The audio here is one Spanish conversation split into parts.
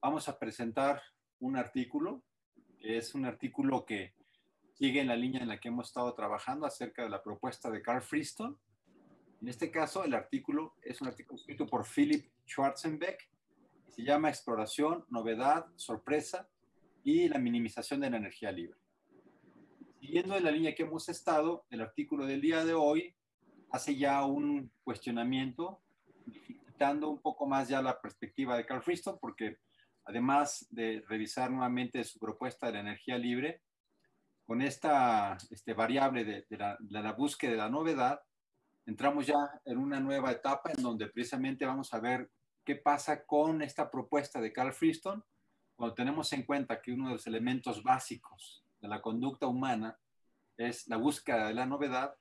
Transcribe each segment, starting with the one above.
vamos a presentar un artículo, que es un artículo que sigue en la línea en la que hemos estado trabajando acerca de la propuesta de Carl Friston. En este caso, el artículo es un artículo escrito por Philip Schwarzenbeck, que se llama Exploración, Novedad, Sorpresa y la minimización de la energía libre. Siguiendo en la línea que hemos estado, el artículo del día de hoy hace ya un cuestionamiento, dificultando un poco más ya la perspectiva de Carl Friston, porque además de revisar nuevamente su propuesta de la energía libre, con esta variable de la búsqueda de la novedad, entramos ya en una nueva etapa en donde precisamente vamos a ver qué pasa con esta propuesta de Carl Friston cuando tenemos en cuenta que uno de los elementos básicos de la conducta humana es la búsqueda de la novedad,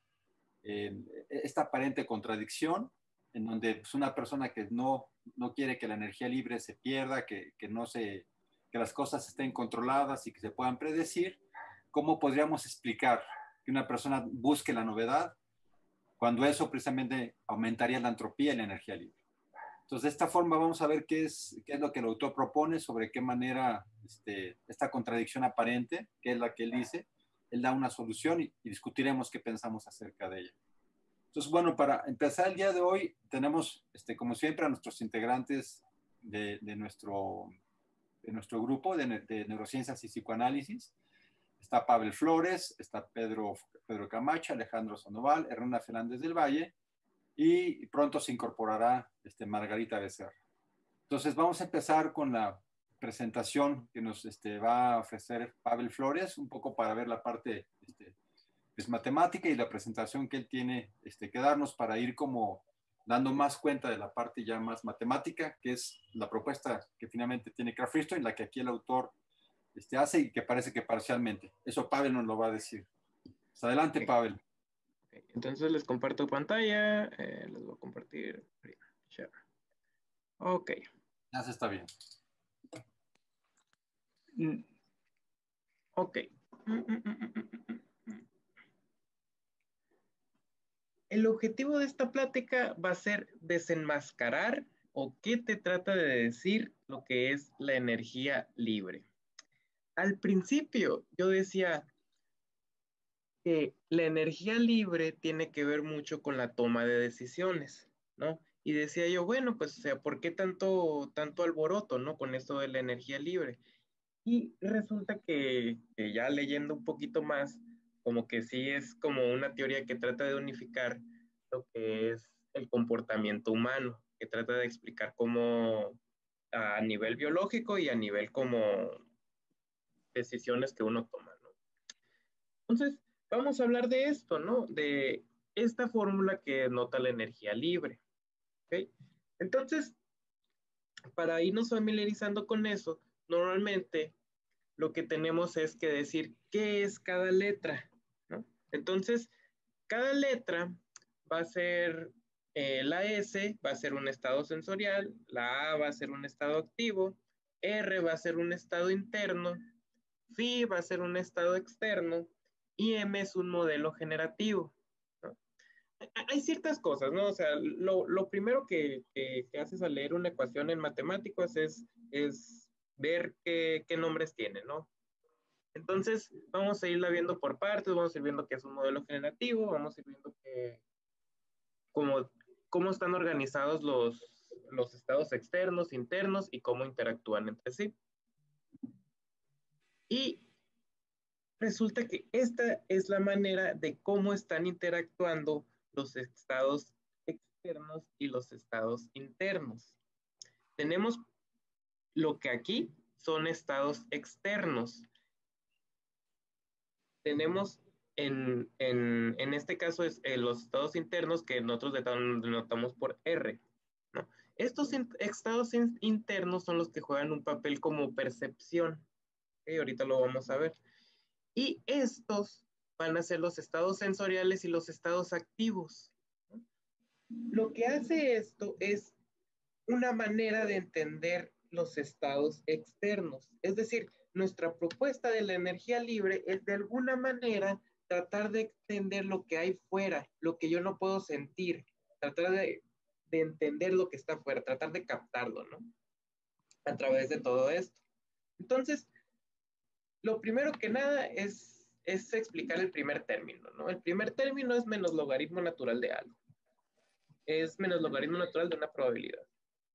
esta aparente contradicción en donde pues, una persona que no quiere que la energía libre se pierda, que las cosas estén controladas y que se puedan predecir, ¿cómo podríamos explicar que una persona busque la novedad cuando eso precisamente aumentaría la entropía y la energía libre? Entonces, de esta forma vamos a ver qué es lo que el autor propone, sobre qué manera esta contradicción aparente, que es la que él dice, él da una solución y discutiremos qué pensamos acerca de ella. Entonces, bueno, para empezar el día de hoy, tenemos, como siempre, a nuestros integrantes de nuestro grupo de neurociencias y psicoanálisis. Está Pavel Flores, está Pedro Camacho, Alejandro Sandoval, Hernán Fernández del Valle, y pronto se incorporará Margarita Becerra. Entonces, vamos a empezar con la presentación que nos va a ofrecer Pavel Flores, un poco para ver la parte pues, matemática y la presentación que él tiene que darnos para ir como dando más cuenta de la parte ya más matemática, que es la propuesta que finalmente tiene Carl Friston y la que aquí el autor hace y que parece que parcialmente. Eso Pavel nos lo va a decir. Pues adelante, Okay. Pavel. Okay. Entonces les comparto pantalla, les voy a compartir. Share. Ok. Ya se está bien. Ok. El objetivo de esta plática va a ser desenmascarar o qué te trata de decir lo que es la energía libre. Al principio yo decía que la energía libre tiene que ver mucho con la toma de decisiones, ¿no? Y decía yo, bueno, pues, o sea, ¿por qué tanto alboroto, ¿no? Con esto de la energía libre. Y resulta que ya leyendo un poquito más, como que sí es como una teoría que trata de unificar lo que es el comportamiento humano, que trata de explicar cómo a nivel biológico y a nivel como decisiones que uno toma, ¿no? Entonces, vamos a hablar de esto, ¿no? De esta fórmula que nota la energía libre, ¿ok? Entonces, para irnos familiarizando con eso, normalmente lo que tenemos es que decir qué es cada letra, ¿no? Entonces, cada letra va a ser, la S va a ser un estado sensorial, la A va a ser un estado activo, R va a ser un estado interno, Phi va a ser un estado externo y M es un modelo generativo, ¿no? Hay ciertas cosas, ¿no? O sea, lo primero que haces al leer una ecuación en matemáticas es ver qué nombres tiene, ¿no? Entonces, vamos a irla viendo por partes, vamos a ir viendo que es un modelo generativo, vamos a ir viendo cómo están organizados los estados externos, internos y cómo interactúan entre sí. Y resulta que esta es la manera de cómo están interactuando los estados externos y los estados internos. Tenemos lo que aquí son estados externos. Tenemos en este caso es los estados internos que nosotros denotamos por R, ¿no? Estos estados internos son los que juegan un papel como percepción, ¿okay? Ahorita lo vamos a ver. Y estos van a ser los estados sensoriales y los estados activos, ¿no? Lo que hace esto es una manera de entender los estados externos. Es decir, nuestra propuesta de la energía libre es de alguna manera tratar de entender lo que hay fuera, lo que yo no puedo sentir, tratar de entender lo que está fuera, tratar de captarlo, ¿no? a través de todo esto. Entonces, lo primero que nada es explicar el primer término, ¿no? El primer término es menos logaritmo natural de algo. Es menos logaritmo natural de una probabilidad.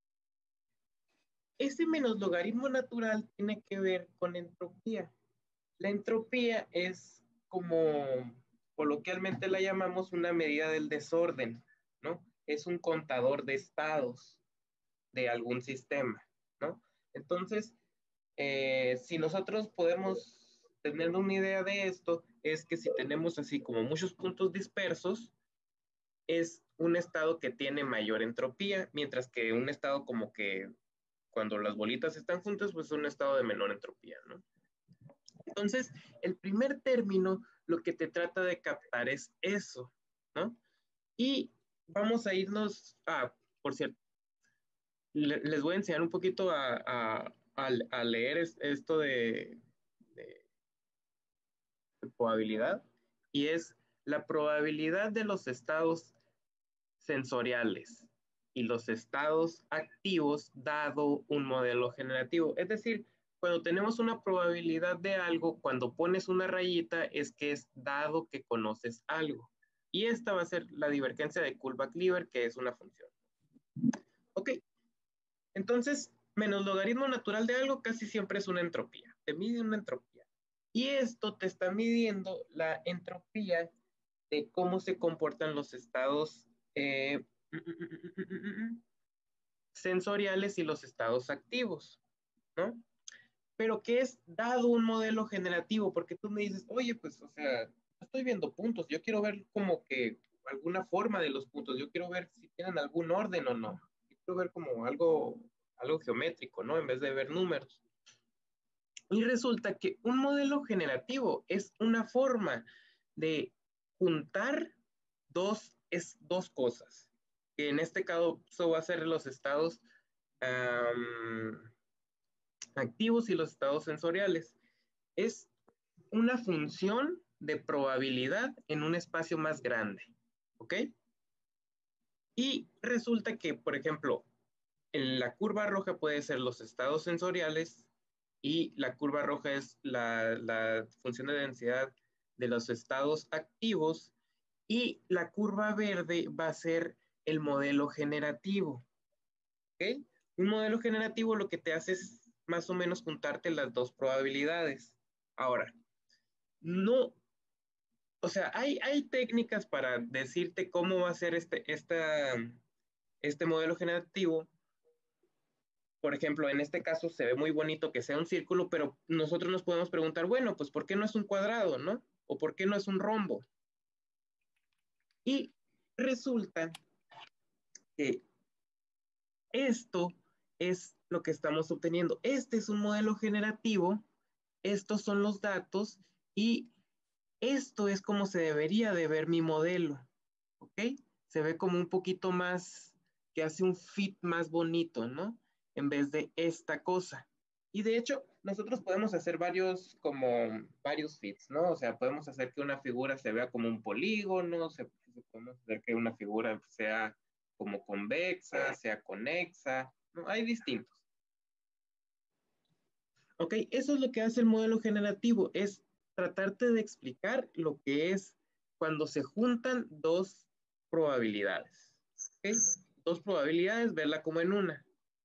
Ese menos logaritmo natural tiene que ver con entropía. La entropía es como coloquialmente la llamamos una medida del desorden, ¿no? Es un contador de estados de algún sistema, ¿no? Entonces, si nosotros podemos tener una idea de esto, es que si tenemos así como muchos puntos dispersos, es un estado que tiene mayor entropía, mientras que un estado como que cuando las bolitas están juntas, pues es un estado de menor entropía, ¿no? Entonces, el primer término lo que te trata de captar es eso, ¿no? Y vamos a irnos, por cierto, les voy a enseñar un poquito a leer esto de probabilidad, y es la probabilidad de los estados sensoriales y los estados activos dado un modelo generativo. Es decir, cuando tenemos una probabilidad de algo, cuando pones una rayita es que es dado que conoces algo. Y esta va a ser la divergencia de Kullback-Leibler, que es una función. Ok, entonces, menos logaritmo natural de algo casi siempre es una entropía. Te mide una entropía. Y esto te está midiendo la entropía de cómo se comportan los estados sensoriales y los estados activos, ¿no? Pero ¿qué es dado un modelo generativo? Porque tú me dices, oye, pues, o sea, estoy viendo puntos, yo quiero ver como que alguna forma de los puntos, yo quiero ver si tienen algún orden o no, yo quiero ver como algo geométrico, ¿no? En vez de ver números. Y resulta que un modelo generativo es una forma de juntar dos cosas, que en este caso va a ser los estados activos y los estados sensoriales. Es una función de probabilidad en un espacio más grande, ¿ok? Y resulta que, por ejemplo, en la curva roja puede ser los estados sensoriales y la curva roja es la función de densidad de los estados activos y la curva verde va a ser el modelo generativo, ¿ok? Un modelo generativo lo que te hace es más o menos juntarte las dos probabilidades. Ahora, no, o sea, hay técnicas para decirte cómo va a ser este modelo generativo. Por ejemplo, en este caso se ve muy bonito que sea un círculo, pero nosotros nos podemos preguntar, bueno, pues ¿por qué no es un cuadrado, no? ¿O por qué no es un rombo? Y resulta que esto es lo que estamos obteniendo. Este es un modelo generativo, estos son los datos y esto es como se debería de ver mi modelo, ¿ok? Se ve como un poquito más, que hace un fit más bonito, ¿no? En vez de esta cosa. Y de hecho, nosotros podemos hacer varios fits, ¿no? O sea, podemos hacer que una figura se vea como un polígono, podemos hacer que una figura sea como convexa, sea conexa, ¿no? Hay distintos. Ok, eso es lo que hace el modelo generativo, es tratarte de explicar lo que es cuando se juntan dos probabilidades. ¿Ok? Dos probabilidades, verla como en una.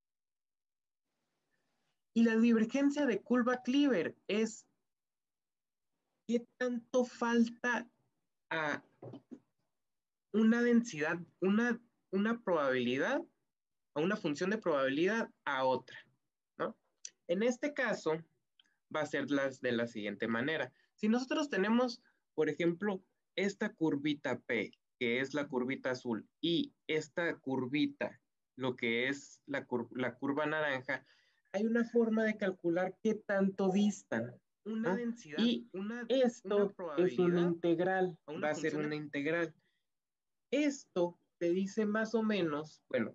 Y la divergencia de Kullback-Leibler es qué tanto falta a una densidad, una probabilidad, a una función de probabilidad a otra, ¿no? En este caso, va a ser de la siguiente manera. Si nosotros tenemos, por ejemplo, esta curvita P, que es la curvita azul, y esta curvita, lo que es la curva naranja, hay una forma de calcular qué tanto distan, una densidad, y esto es una integral, va a ser una integral. Esto te dice más o menos, bueno,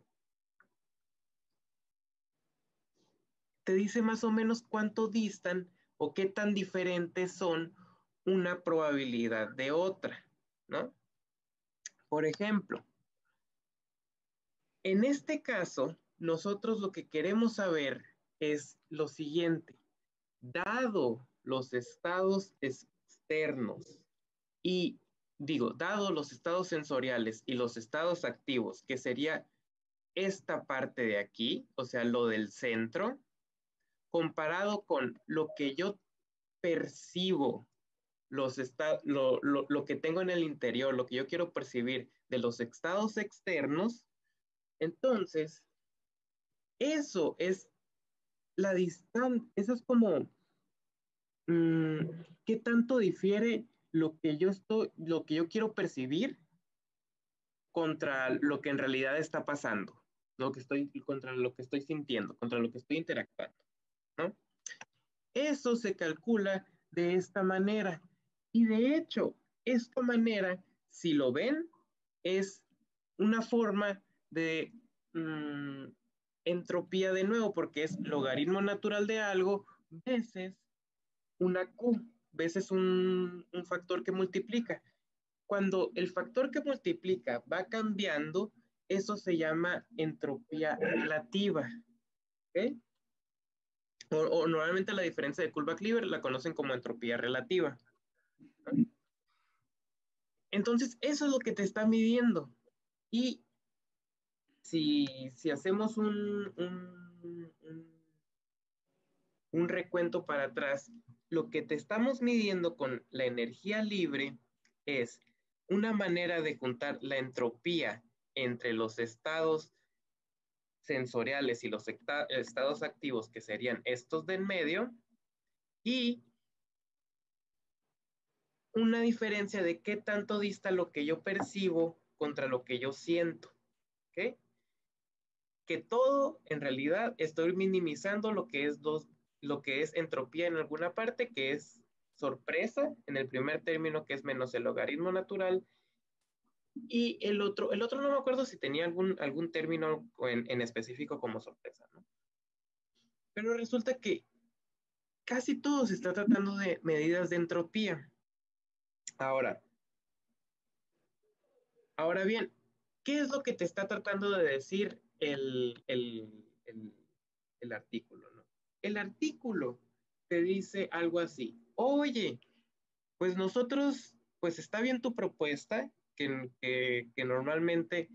te dice más o menos cuánto distan o qué tan diferentes son una probabilidad de otra, ¿no? Por ejemplo, en este caso, nosotros lo que queremos saber es lo siguiente. Dado los estados externos y dado los estados sensoriales y los estados activos, que sería esta parte de aquí, o sea, lo del centro, comparado con lo que yo percibo, lo que tengo en el interior, lo que yo quiero percibir de los estados externos, entonces, eso es la distancia, eso es como, mmm, ¿qué tanto difiere lo que yo quiero percibir contra lo que en realidad está pasando, contra lo que estoy sintiendo, contra lo que estoy interactuando, ¿no? Eso se calcula de esta manera. Y de hecho, esta manera, si lo ven, es una forma de entropía de nuevo, porque es logaritmo natural de algo veces una Q, veces un factor que multiplica. Cuando el factor que multiplica va cambiando, eso se llama entropía relativa. ¿Ok? O normalmente la diferencia de Kullback-Leibler la conocen como entropía relativa. ¿No? Entonces, eso es lo que te está midiendo. Y si hacemos un recuento para atrás, lo que te estamos midiendo con la energía libre es una manera de juntar la entropía entre los estados sensoriales y los estados activos, que serían estos de en medio, y una diferencia de qué tanto dista lo que yo percibo contra lo que yo siento. ¿Ok? Que todo, en realidad, estoy minimizando lo que es entropía en alguna parte, que es sorpresa, en el primer término, que es menos el logaritmo natural, y el otro no me acuerdo si tenía algún término en específico como sorpresa, ¿no? Pero resulta que casi todo se está tratando de medidas de entropía. Ahora, ahora bien, ¿qué es lo que te está tratando de decir el artículo, ¿no? El artículo te dice algo así: oye, pues nosotros, pues está bien tu propuesta, que normalmente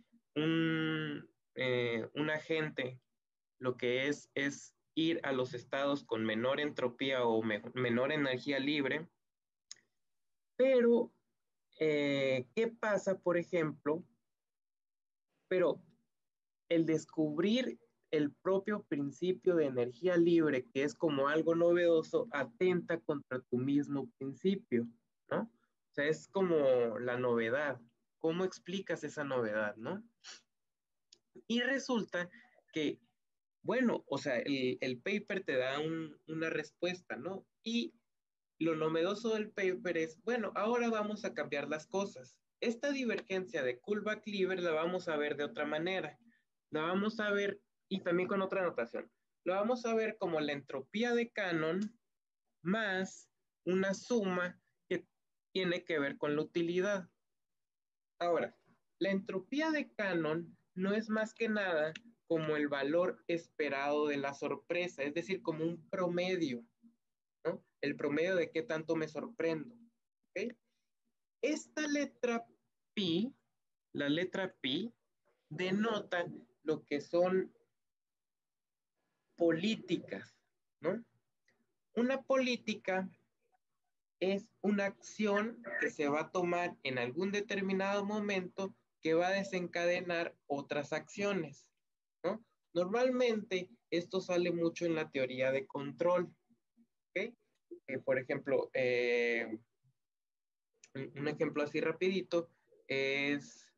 un agente lo que es ir a los estados con menor entropía o menor energía libre, pero ¿qué pasa, por ejemplo? Pero el descubrir el propio principio de energía libre, que es como algo novedoso, atenta contra tu mismo principio, ¿no? O sea, es como la novedad. ¿Cómo explicas esa novedad, no? Y resulta que, bueno, o sea, el paper te da una respuesta, ¿no? Y lo novedoso del paper es, bueno, ahora vamos a cambiar las cosas. Esta divergencia de Kullback-Leibler la vamos a ver de otra manera. La vamos a ver, y también con otra notación, lo vamos a ver como la entropía de Cannon más una suma que tiene que ver con la utilidad. Ahora, la entropía de Cannon no es más que nada como el valor esperado de la sorpresa, es decir, como un promedio, ¿no? El promedio de qué tanto me sorprendo. ¿Okay? Esta letra pi, la letra pi, denota lo que son políticas, ¿no? Una política es una acción que se va a tomar en algún determinado momento que va a desencadenar otras acciones, ¿no? Normalmente esto sale mucho en la teoría de control, ¿ok? Por ejemplo, un ejemplo así rapidito es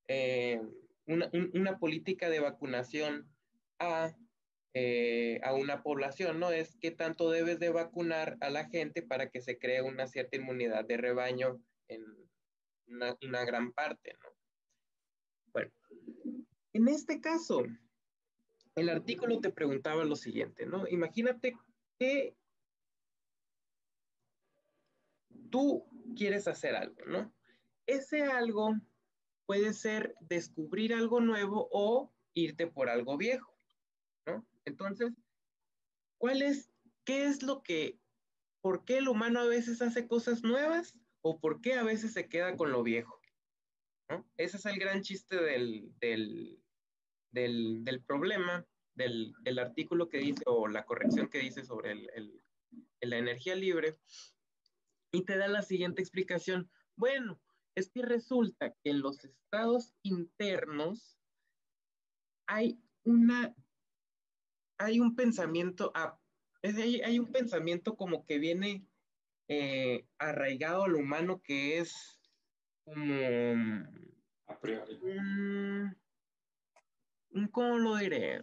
una política de vacunación a, a una población, ¿no? Es qué tanto debes de vacunar a la gente para que se cree una cierta inmunidad de rebaño en una gran parte, ¿no? Bueno, en este caso, el artículo te preguntaba lo siguiente, ¿no? Imagínate que tú quieres hacer algo, ¿no? Ese algo puede ser descubrir algo nuevo o irte por algo viejo, ¿no? Entonces, ¿Cuál es, qué es lo que, por qué el humano a veces hace cosas nuevas o por qué a veces se queda con lo viejo? ¿No? Ese es el gran chiste del problema, del artículo que dice o la corrección que dice sobre la energía libre, y te da la siguiente explicación. Bueno, es que resulta que en los estados internos hay una, hay un pensamiento, hay un pensamiento como que viene arraigado al humano que es como A priori. ¿cómo lo diré?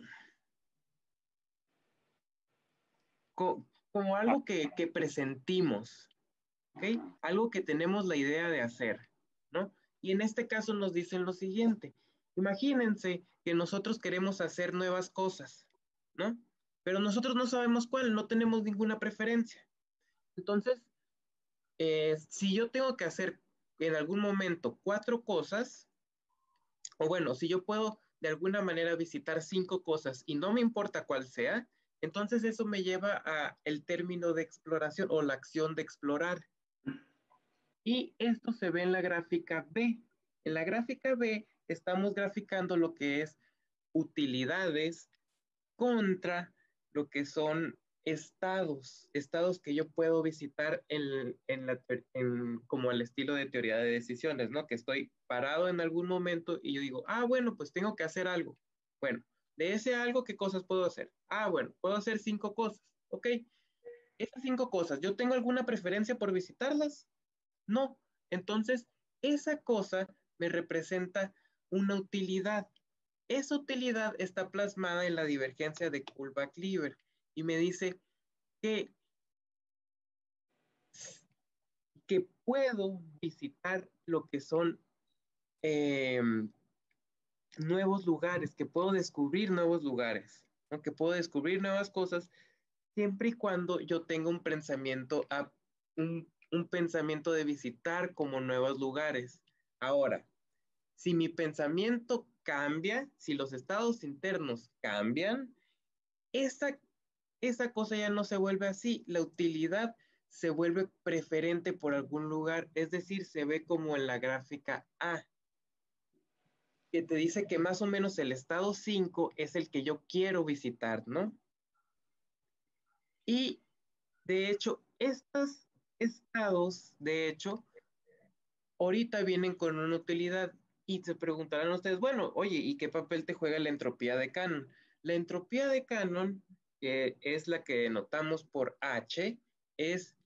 Como Ah, algo que presentimos, ¿ok? Algo que tenemos la idea de hacer, ¿no? Y en este caso nos dicen lo siguiente. Imagínense que nosotros queremos hacer nuevas cosas, ¿no? Pero nosotros no sabemos cuál, no tenemos ninguna preferencia. Entonces, si yo tengo que hacer en algún momento 4 cosas, o bueno, si yo puedo de alguna manera visitar 5 cosas y no me importa cuál sea, entonces eso me lleva a el término de exploración o la acción de explorar. Y esto se ve en la gráfica B. En la gráfica B estamos graficando lo que es utilidades contra lo que son estados que yo puedo visitar como el estilo de teoría de decisiones, ¿no? Que estoy parado en algún momento y yo digo, bueno, pues tengo que hacer algo. Bueno, de ese algo, ¿qué cosas puedo hacer? Bueno, puedo hacer 5 cosas, ¿ok? Esas 5 cosas, ¿yo tengo alguna preferencia por visitarlas? No. Entonces, esa cosa me representa una utilidad. Esa utilidad está plasmada en la divergencia de Kullback-Leibler y me dice que, que puedo visitar lo que son eh, nuevos lugares, que puedo descubrir nuevos lugares, ¿no? Que puedo descubrir nuevas cosas siempre y cuando yo tenga un pensamiento de visitar como nuevos lugares. Ahora, si mi pensamiento cambia, si los estados internos cambian, esa, esa cosa ya no se vuelve así. La utilidad se vuelve preferente por algún lugar, es decir, se ve como en la gráfica A, que te dice que más o menos el estado 5 es el que yo quiero visitar, ¿no? Y de hecho, estos estados, de hecho, ahorita vienen con una utilidad y se preguntarán ustedes, bueno, oye, ¿y qué papel te juega la entropía de Cannon? La entropía de Cannon, que es la que notamos por H, es,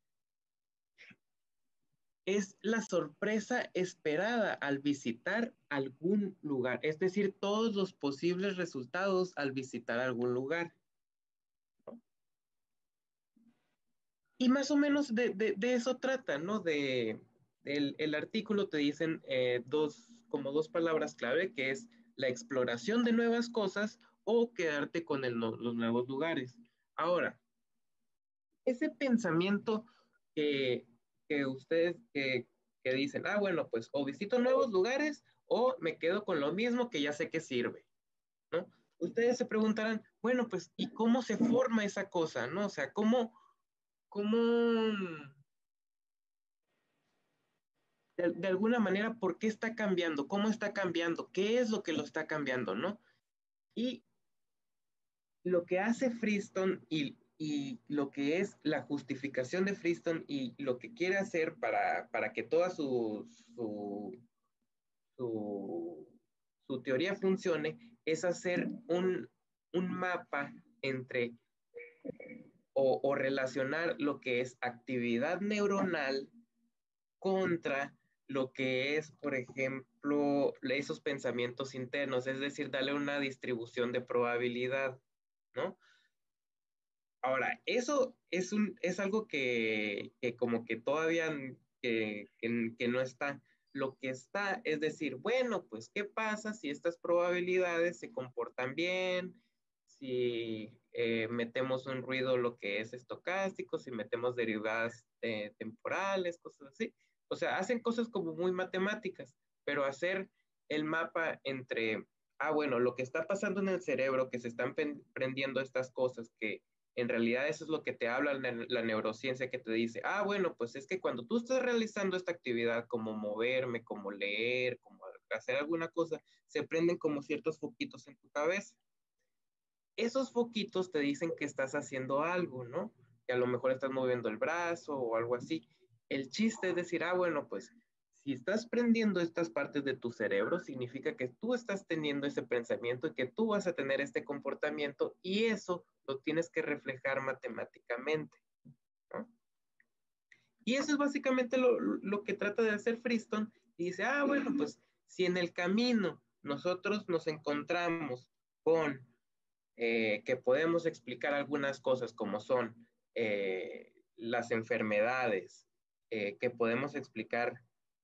es la sorpresa esperada al visitar algún lugar, es decir, todos los posibles resultados al visitar algún lugar, ¿no? Y más o menos de eso trata, ¿no? El artículo te dicen como dos palabras clave, que es la exploración de nuevas cosas o quedarte con los nuevos lugares. Ahora, ese pensamiento que, que ustedes que dicen, bueno, pues o visito nuevos lugares o me quedo con lo mismo que ya sé que sirve, ¿no? Ustedes se preguntarán, bueno, pues, ¿y cómo se forma esa cosa, no? O sea, cómo de alguna manera, ¿por qué está cambiando? ¿Cómo está cambiando? ¿Qué es lo que lo está cambiando, no? Y lo que hace Freestone y lo que es la justificación de Freestone y lo que quiere hacer para que toda su, su teoría funcione es hacer un mapa entre o relacionar lo que es actividad neuronal contra lo que es, por ejemplo, esos pensamientos internos, es decir, darle una distribución de probabilidad, ¿no? Ahora, eso es algo que como que todavía que no está. Lo que está es decir, bueno, pues, ¿qué pasa si estas probabilidades se comportan bien? Si metemos un ruido, lo que es estocástico, si metemos derivadas temporales, cosas así. O sea, hacen cosas como muy matemáticas, pero hacer el mapa entre, bueno, lo que está pasando en el cerebro, que se están prendiendo estas cosas que En realidad eso es lo que te habla la neurociencia, que te dice, ah, bueno, pues es que cuando tú estás realizando esta actividad, como moverme, como leer, como hacer alguna cosa, se prenden como ciertos foquitos en tu cabeza. Esos foquitos te dicen que estás haciendo algo, ¿no? Que a lo mejor estás moviendo el brazo o algo así. El chiste es decir, ah, bueno, pues si estás prendiendo estas partes de tu cerebro, significa que tú estás teniendo ese pensamiento y que tú vas a tener este comportamiento y eso lo tienes que reflejar matemáticamente, ¿no? Y eso es básicamente lo que trata de hacer Freestone y dice, ah, bueno, pues si en el camino nosotros nos encontramos con que podemos explicar algunas cosas como son las enfermedades, que podemos explicar,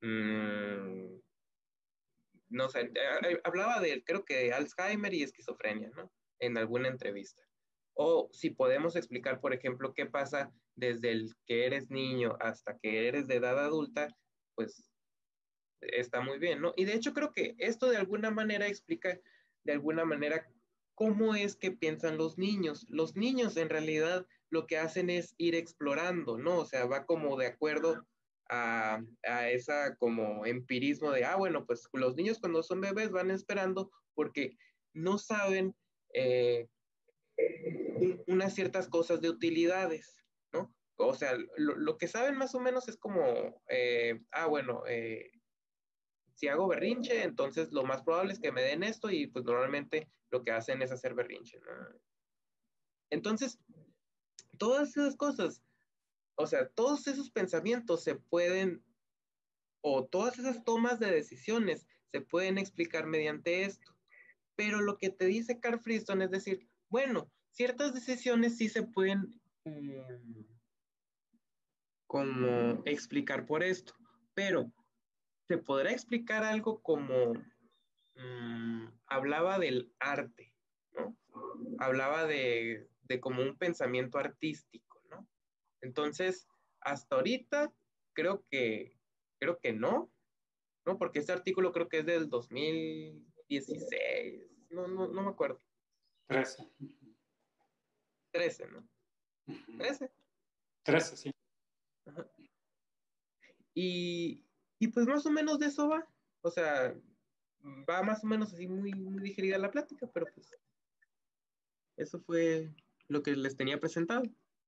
no sé, hablaba de, creo que Alzheimer y esquizofrenia, ¿no? En alguna entrevista. O si podemos explicar, por ejemplo, qué pasa desde el que eres niño hasta que eres de edad adulta, pues está muy bien, ¿no? Y de hecho creo que esto de alguna manera explica de alguna manera cómo es que piensan los niños. Los niños en realidad lo que hacen es ir explorando, ¿no? O sea, va como de acuerdo a esa como empirismo de, ah, bueno, pues los niños cuando son bebés van esperando porque no saben unas ciertas cosas de utilidades, ¿no? O sea, lo que saben más o menos es como, bueno, si hago berrinche, entonces lo más probable es que me den esto y pues normalmente lo que hacen es hacer berrinche, ¿no? Entonces, todas esas cosas, o sea, todos esos pensamientos se pueden, o todas esas tomas de decisiones se pueden explicar mediante esto. Pero lo que te dice Carl Friston es decir, bueno, ciertas decisiones sí se pueden como explicar por esto, pero se podrá explicar algo como hablaba del arte, ¿no? Hablaba de como un pensamiento artístico, ¿no? Entonces, hasta ahorita creo que no, ¿no? Porque este artículo creo que es del 2016, no me acuerdo. 13. 13, ¿no? 13. 13, sí. Ajá. Y pues más o menos de eso va. O sea, va más o menos así muy, muy digerida la plática, pero pues eso fue lo que les tenía presentado.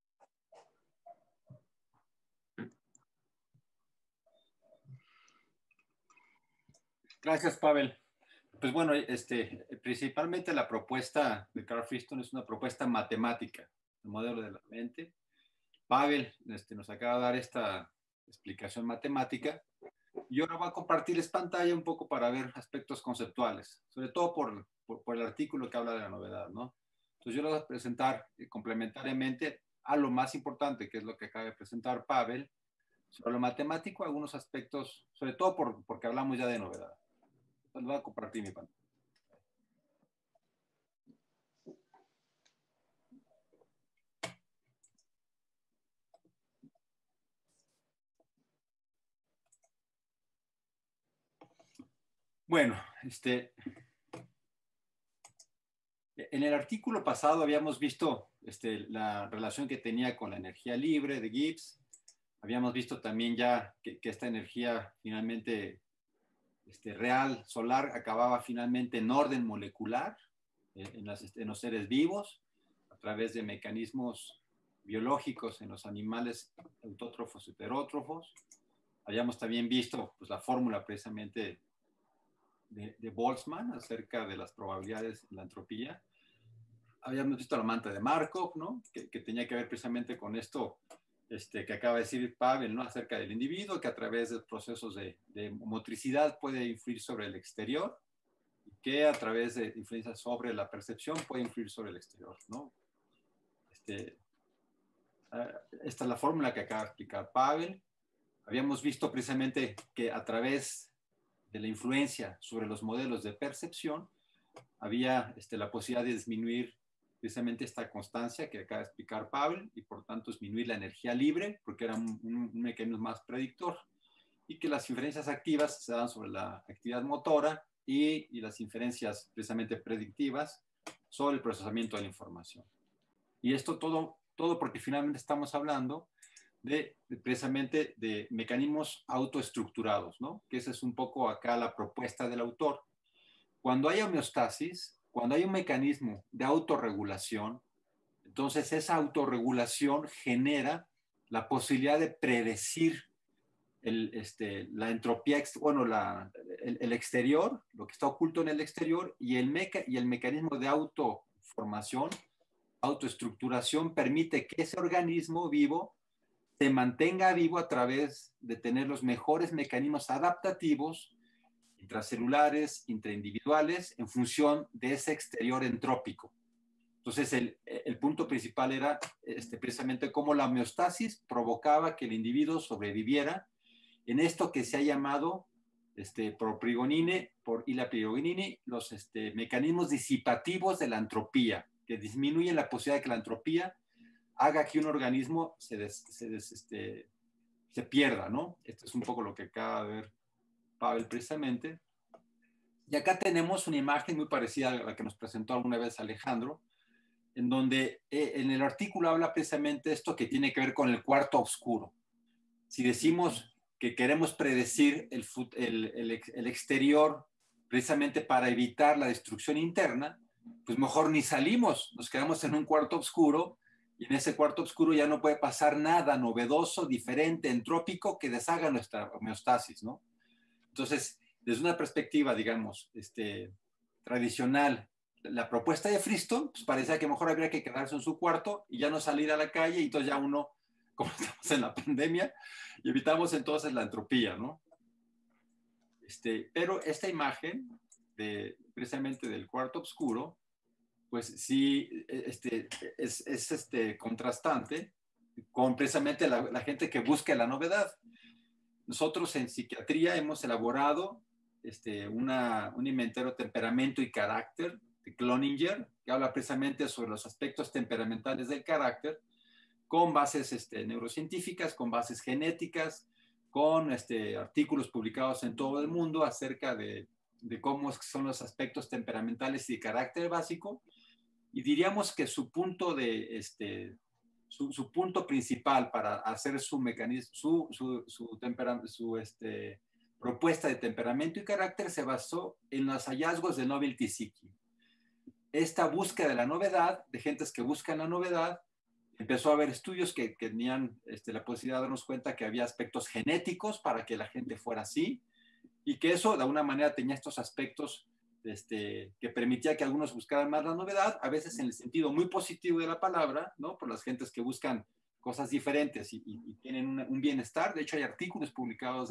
Gracias, Pavel. Pues bueno, principalmente la propuesta de Carl Friston es una propuesta matemática, el modelo de la mente. Pavel nos acaba de dar esta explicación matemática y ahora voy a compartirles pantalla un poco para ver aspectos conceptuales, sobre todo por el artículo que habla de la novedad, ¿no? Entonces yo lo voy a presentar complementariamente a lo más importante, que es lo que acaba de presentar Pavel, sobre lo matemático, algunos aspectos, sobre todo porque hablamos ya de novedad. Entonces voy a compartir mi pantalla. Bueno, en el artículo pasado habíamos visto la relación que tenía con la energía libre de Gibbs. Habíamos visto también ya que esta energía finalmente real, solar, acababa finalmente en orden molecular en los seres vivos a través de mecanismos biológicos en los animales autótrofos y heterótrofos. Habíamos también visto pues, la fórmula precisamente de Boltzmann acerca de las probabilidades en la entropía. Habíamos visto la manta de Markov, ¿no? Que tenía que ver precisamente con esto que acaba de decir Pavel, ¿no? Acerca del individuo que a través de procesos de motricidad puede influir sobre el exterior y que a través de influencias sobre la percepción puede influir sobre el exterior, ¿no? Esta es la fórmula que acaba de explicar Pavel. Habíamos visto precisamente que a través de la influencia sobre los modelos de percepción había la posibilidad de disminuir precisamente esta constancia que acaba de explicar Pavel y por tanto disminuir la energía libre porque era un mecanismo más predictor y que las inferencias activas se dan sobre la actividad motora y las inferencias precisamente predictivas sobre el procesamiento de la información. Y esto todo porque finalmente estamos hablando precisamente de mecanismos autoestructurados, ¿no? Que esa es un poco acá la propuesta del autor. Cuando hay homeostasis, cuando hay un mecanismo de autorregulación, entonces esa autorregulación genera la posibilidad de predecir la entropía, bueno, el exterior, lo que está oculto en el exterior, y el mecanismo de autoformación, autoestructuración, permite que ese organismo vivo se mantenga vivo a través de tener los mejores mecanismos adaptativos, intracelulares, intraindividuales, en función de ese exterior entrópico. Entonces, el punto principal era precisamente cómo la homeostasis provocaba que el individuo sobreviviera en esto que se ha llamado por Prigonine, por Ila Prigonine, los mecanismos disipativos de la entropía, que disminuyen la posibilidad de que la entropía haga que un organismo se pierda, ¿no? Esto es un poco lo que acaba de ver Pavel precisamente. Y acá tenemos una imagen muy parecida a la que nos presentó alguna vez Alejandro, en donde en el artículo habla precisamente esto que tiene que ver con el cuarto oscuro. Si decimos que queremos predecir el exterior precisamente para evitar la destrucción interna, pues mejor ni salimos, nos quedamos en un cuarto oscuro y en ese cuarto oscuro ya no puede pasar nada novedoso, diferente, entrópico que deshaga nuestra homeostasis, ¿no? Entonces, desde una perspectiva, digamos, tradicional, la propuesta de Friston, pues parecía que mejor habría que quedarse en su cuarto y ya no salir a la calle, y entonces ya uno, como estamos en la pandemia, y evitamos entonces la entropía, ¿no? Pero esta imagen, precisamente del cuarto oscuro, pues sí, es contrastante con precisamente la gente que busca la novedad. Nosotros en psiquiatría hemos elaborado un inventario de temperamento y carácter de Cloninger, que habla precisamente sobre los aspectos temperamentales del carácter, con bases neurocientíficas, con bases genéticas, con artículos publicados en todo el mundo acerca de cómo son los aspectos temperamentales y de carácter básico. Y diríamos que su punto su punto principal para hacer su mecanismo, su propuesta de temperamento y carácter se basó en los hallazgos de Novelty-Seeking. Esta búsqueda de la novedad, de gentes que buscan la novedad, empezó a haber estudios que tenían la posibilidad de darnos cuenta que había aspectos genéticos para que la gente fuera así, y que eso de alguna manera tenía estos aspectos que permitía que algunos buscaran más la novedad, a veces en el sentido muy positivo de la palabra, ¿no? Por las gentes que buscan cosas diferentes y tienen un bienestar. De hecho, hay artículos publicados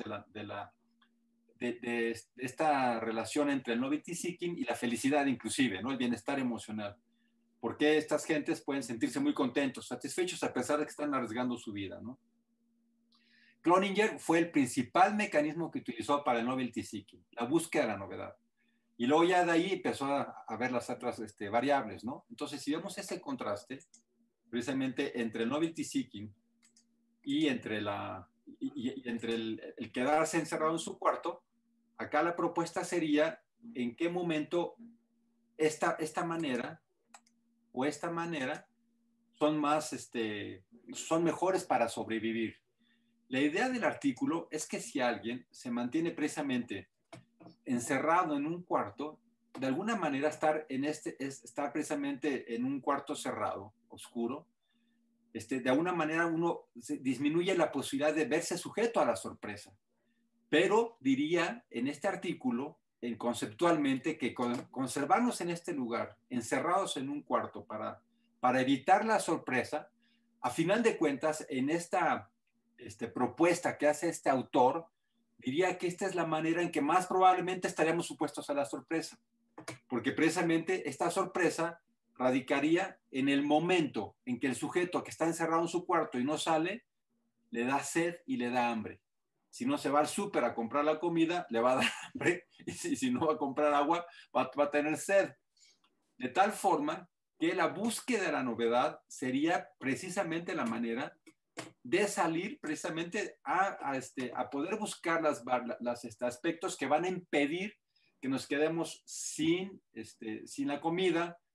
de esta relación entre el novelty seeking y la felicidad inclusive, ¿no? El bienestar emocional. ¿Por qué estas gentes pueden sentirse muy contentos, satisfechos a pesar de que están arriesgando su vida, ¿no? Cloninger fue el principal mecanismo que utilizó para el novelty seeking, la búsqueda de la novedad. Y luego ya de ahí empezó a ver las otras variables, ¿no? Entonces, si vemos ese contraste, precisamente entre el novelty seeking y entre, entre el quedarse encerrado en su cuarto, acá la propuesta sería en qué momento esta manera o esta manera son son mejores para sobrevivir. La idea del artículo es que si alguien se mantiene precisamente encerrado en un cuarto, de alguna manera estar precisamente en un cuarto cerrado, oscuro, de alguna manera uno disminuye la posibilidad de verse sujeto a la sorpresa. Pero diría en este artículo, conceptualmente, que conservarnos en este lugar, encerrados en un cuarto para evitar la sorpresa, a final de cuentas, en esta propuesta que hace este autor, diría que esta es la manera en que más probablemente estaríamos supuestos a la sorpresa, porque precisamente esta sorpresa radicaría en el momento en que el sujeto que está encerrado en su cuarto y no sale, le da sed y le da hambre. Si no se va al súper a comprar la comida, le va a dar hambre, y si no va a comprar agua, va a tener sed. De tal forma que la búsqueda de la novedad sería precisamente la manera de salir precisamente a poder buscar los aspectos que van a impedir que nos quedemos sin la comida,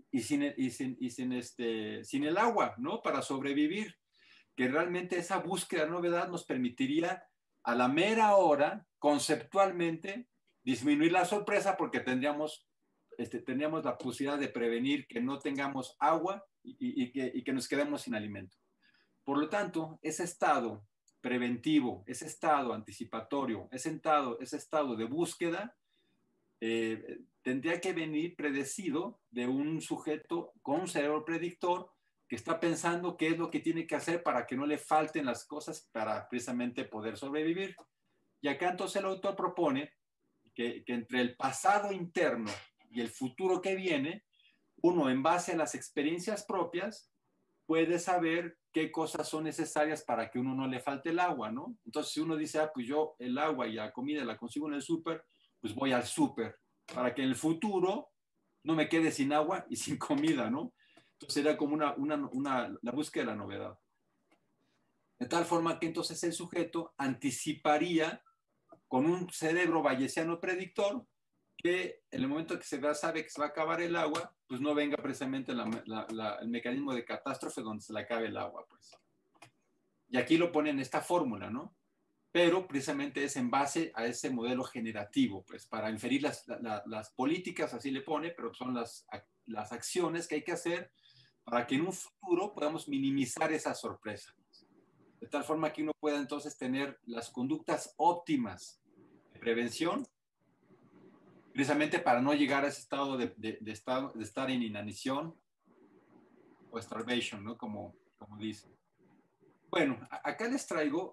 sin el agua, ¿no? Para sobrevivir, que realmente esa búsqueda de novedad nos permitiría a la mera hora, conceptualmente, disminuir la sorpresa porque tendríamos la posibilidad de prevenir que no tengamos agua y que nos quedemos sin alimento. Por lo tanto, ese estado preventivo, ese estado anticipatorio, ese estado de búsqueda, tendría que venir predecido de un sujeto con un cerebro predictor que está pensando qué es lo que tiene que hacer para que no le falten las cosas para precisamente poder sobrevivir. Y acá entonces el autor propone que entre el pasado interno y el futuro que viene, uno en base a las experiencias propias puede saber qué cosas son necesarias para que uno no le falte el agua, ¿no? Entonces si uno dice, pues yo el agua y la comida la consigo en el súper, pues voy al súper para que en el futuro no me quede sin agua y sin comida, ¿no? Entonces sería como la búsqueda de la novedad. De tal forma que entonces el sujeto anticiparía con un cerebro bayesiano predictor que en el momento que sabe que se va a acabar el agua, pues no venga precisamente el mecanismo de catástrofe donde se le acabe el agua, pues. Y aquí lo ponen en esta fórmula, ¿no? Pero precisamente es en base a ese modelo generativo, pues, para inferir las políticas, así le pone, pero son las acciones que hay que hacer para que en un futuro podamos minimizar esa sorpresa. De tal forma que uno pueda entonces tener las conductas óptimas de prevención, precisamente para no llegar a ese estado de estar en inanición o starvation, ¿no? Como dicen. Bueno, acá les traigo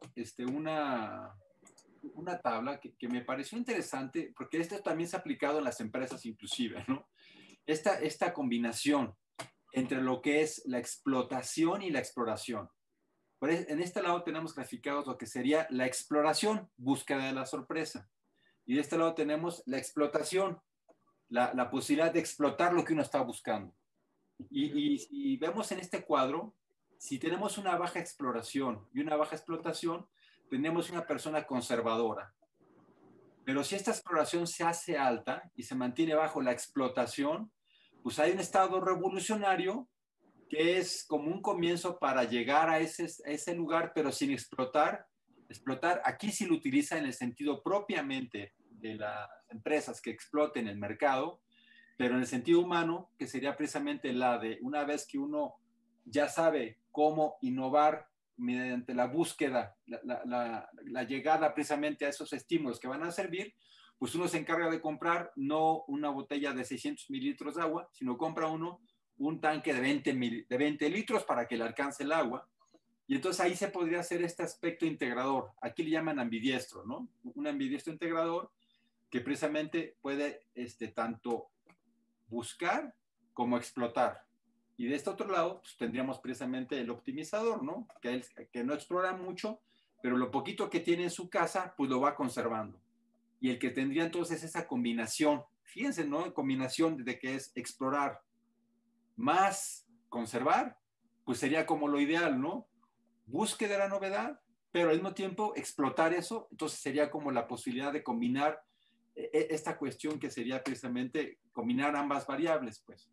una tabla que me pareció interesante, porque esto también se ha aplicado en las empresas inclusive, ¿no? Esta combinación entre lo que es la explotación y la exploración. En este lado tenemos graficados lo que sería la exploración, búsqueda de la sorpresa. Y de este lado tenemos la explotación, la posibilidad de explotar lo que uno está buscando. Y vemos en este cuadro, si tenemos una baja exploración y una baja explotación, tenemos una persona conservadora. Pero si esta exploración se hace alta y se mantiene bajo la explotación, pues hay un estado revolucionario que es como un comienzo para llegar a ese lugar, pero sin explotar. Explotar, aquí sí lo utiliza en el sentido propiamente de las empresas que exploten el mercado, pero en el sentido humano, que sería precisamente la de una vez que uno ya sabe cómo innovar mediante la búsqueda, la llegada precisamente a esos estímulos que van a servir, pues uno se encarga de comprar no una botella de 600 mililitros de agua, sino compra uno un tanque de 20 litros para que le alcance el agua. Y entonces ahí se podría hacer este aspecto integrador. Aquí le llaman ambidiestro, ¿no? Un ambidiestro integrador que precisamente puede tanto buscar como explotar. Y de este otro lado, pues tendríamos precisamente el optimizador, ¿no? Que no explora mucho, pero lo poquito que tiene en su casa, pues lo va conservando. Y el que tendría entonces esa combinación, fíjense, ¿no? Combinación de que es explorar más conservar, pues sería como lo ideal, ¿no? Búsqueda de la novedad, pero al mismo tiempo explotar eso, entonces sería como la posibilidad de combinar esta cuestión que sería precisamente combinar ambas variables, pues.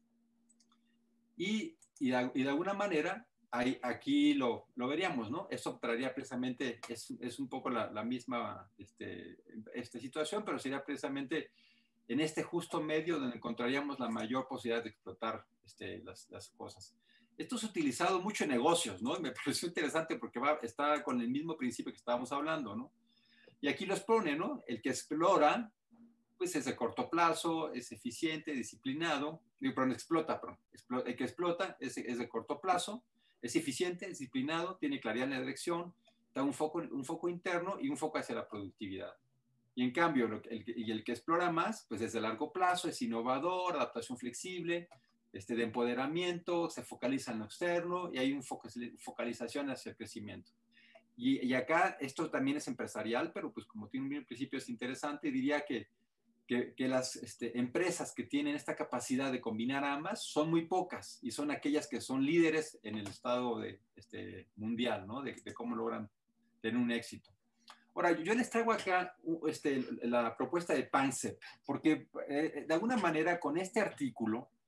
Y de alguna manera, aquí lo veríamos, ¿no? Eso traería precisamente, es un poco la misma situación, pero sería precisamente en este justo medio donde encontraríamos la mayor posibilidad de explotar las cosas. Esto es utilizado mucho en negocios, ¿no? Me pareció interesante porque está con el mismo principio que estábamos hablando, ¿no? Y aquí los pone, ¿no? El que explora, pues es de corto plazo, es eficiente, disciplinado, explota. El que explota es de corto plazo, es eficiente, disciplinado, tiene claridad en la dirección, da un foco interno y un foco hacia la productividad. Y en cambio, el que explora más, pues es de largo plazo, es innovador, adaptación flexible, de empoderamiento, se focaliza en lo externo y hay una focalización hacia el crecimiento. Y acá esto también es empresarial, pero pues como tiene un principio es interesante, diría que las empresas que tienen esta capacidad de combinar ambas son muy pocas y son aquellas que son líderes en el estado mundial, ¿no? De cómo logran tener un éxito. Ahora, yo les traigo acá la propuesta de Panksepp, porque de alguna manera con este artículo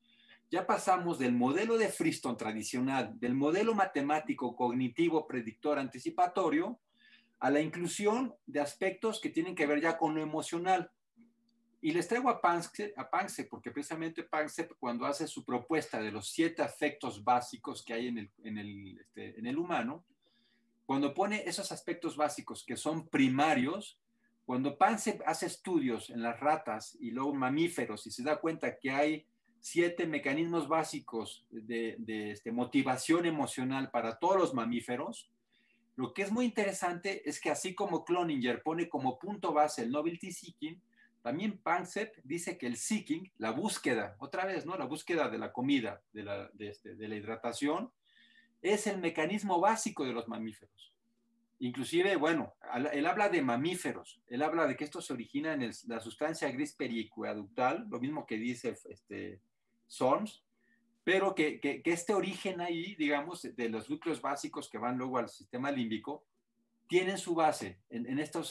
ya pasamos del modelo de Friston tradicional, del modelo matemático cognitivo predictor anticipatorio, a la inclusión de aspectos que tienen que ver ya con lo emocional. Y les traigo a Panksepp porque precisamente Panksepp, cuando hace su propuesta de los 7 afectos básicos que hay en el humano, cuando pone esos aspectos básicos que son primarios, cuando Panksepp hace estudios en las ratas y luego mamíferos y se da cuenta que hay 7 mecanismos básicos de motivación emocional para todos los mamíferos, lo que es muy interesante es que así como Cloninger pone como punto base el novelty seeking, también Panksepp dice que el seeking, la búsqueda, otra vez, ¿no? La búsqueda de la comida, de la hidratación, es el mecanismo básico de los mamíferos. Inclusive, bueno, él habla de mamíferos, él habla de que esto se origina en la sustancia gris periaqueductal, lo mismo que dice Solms, pero que este origen ahí, digamos, de los núcleos básicos que van luego al sistema límbico, tienen su base en estos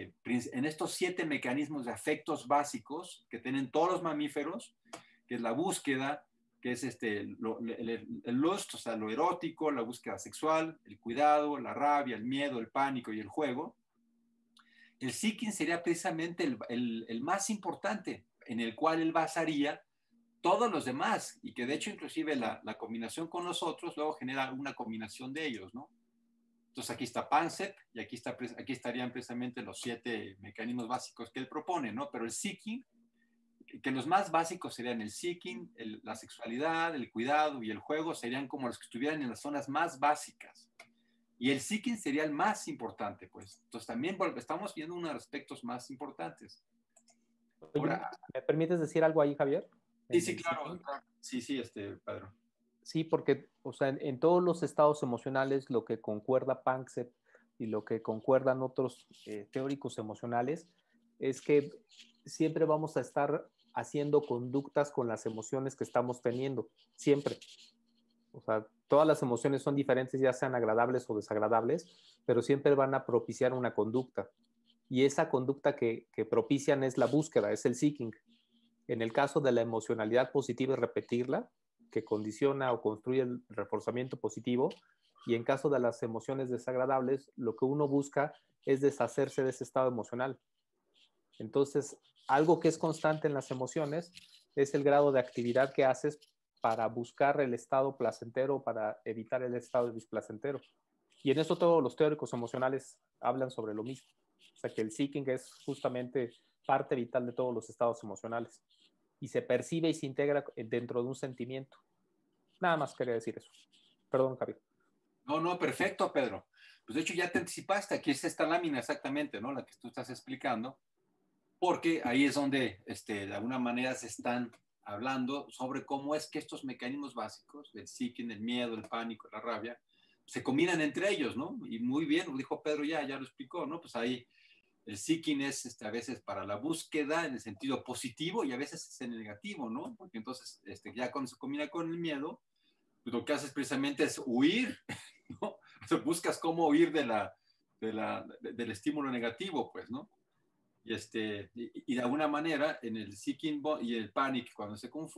7 mecanismos de afectos básicos que tienen todos los mamíferos, que es la búsqueda, que es el lust, o sea, lo erótico, la búsqueda sexual, el cuidado, la rabia, el miedo, el pánico y el juego. El seeking sería precisamente el más importante, en el cual él basaría todos los demás, y que de hecho inclusive la combinación con los otros luego genera una combinación de ellos, ¿no? Entonces aquí está Panksepp y aquí estarían precisamente los 7 mecanismos básicos que él propone, ¿no? Pero el seeking, que los más básicos serían el seeking, la sexualidad, el cuidado y el juego, serían como los que estuvieran en las zonas más básicas. Y el seeking sería el más importante, pues. Entonces también estamos viendo uno de los aspectos más importantes. Ahora, ¿me permites decir algo ahí, Javier? Sí, claro. Sí, Pedro. Sí, porque, o sea, en todos los estados emocionales, lo que concuerda Panksepp y lo que concuerdan otros teóricos emocionales es que siempre vamos a estar haciendo conductas con las emociones que estamos teniendo, siempre. O sea, todas las emociones son diferentes, ya sean agradables o desagradables, pero siempre van a propiciar una conducta. Y esa conducta que propician es la búsqueda, es el seeking. En el caso de la emocionalidad positiva, es repetirla, que condiciona o construye el reforzamiento positivo, y en caso de las emociones desagradables, lo que uno busca es deshacerse de ese estado emocional. Entonces, algo que es constante en las emociones es el grado de actividad que haces para buscar el estado placentero, para evitar el estado displacentero. Y en eso todos los teóricos emocionales hablan sobre lo mismo. O sea, que el seeking es justamente parte vital de todos los estados emocionales. Y se percibe y se integra dentro de un sentimiento. Nada más quería decir eso. Perdón, Javier. No, perfecto, Pedro. Pues de hecho ya te anticipaste, aquí es esta lámina exactamente, ¿no? La que tú estás explicando, porque ahí es donde de alguna manera se están hablando sobre cómo es que estos mecanismos básicos, del seeking, el miedo, el pánico, la rabia, se combinan entre ellos, ¿no? Y muy bien, lo dijo Pedro ya lo explicó, ¿no? Pues ahí el seeking es a veces para la búsqueda en el sentido positivo y a veces es en el negativo, ¿no? Porque entonces ya cuando se combina con el miedo, pues lo que haces precisamente es huir, ¿no? O sea, buscas cómo huir del estímulo negativo, pues, ¿no? Y de alguna manera en el seeking y el panic, cuando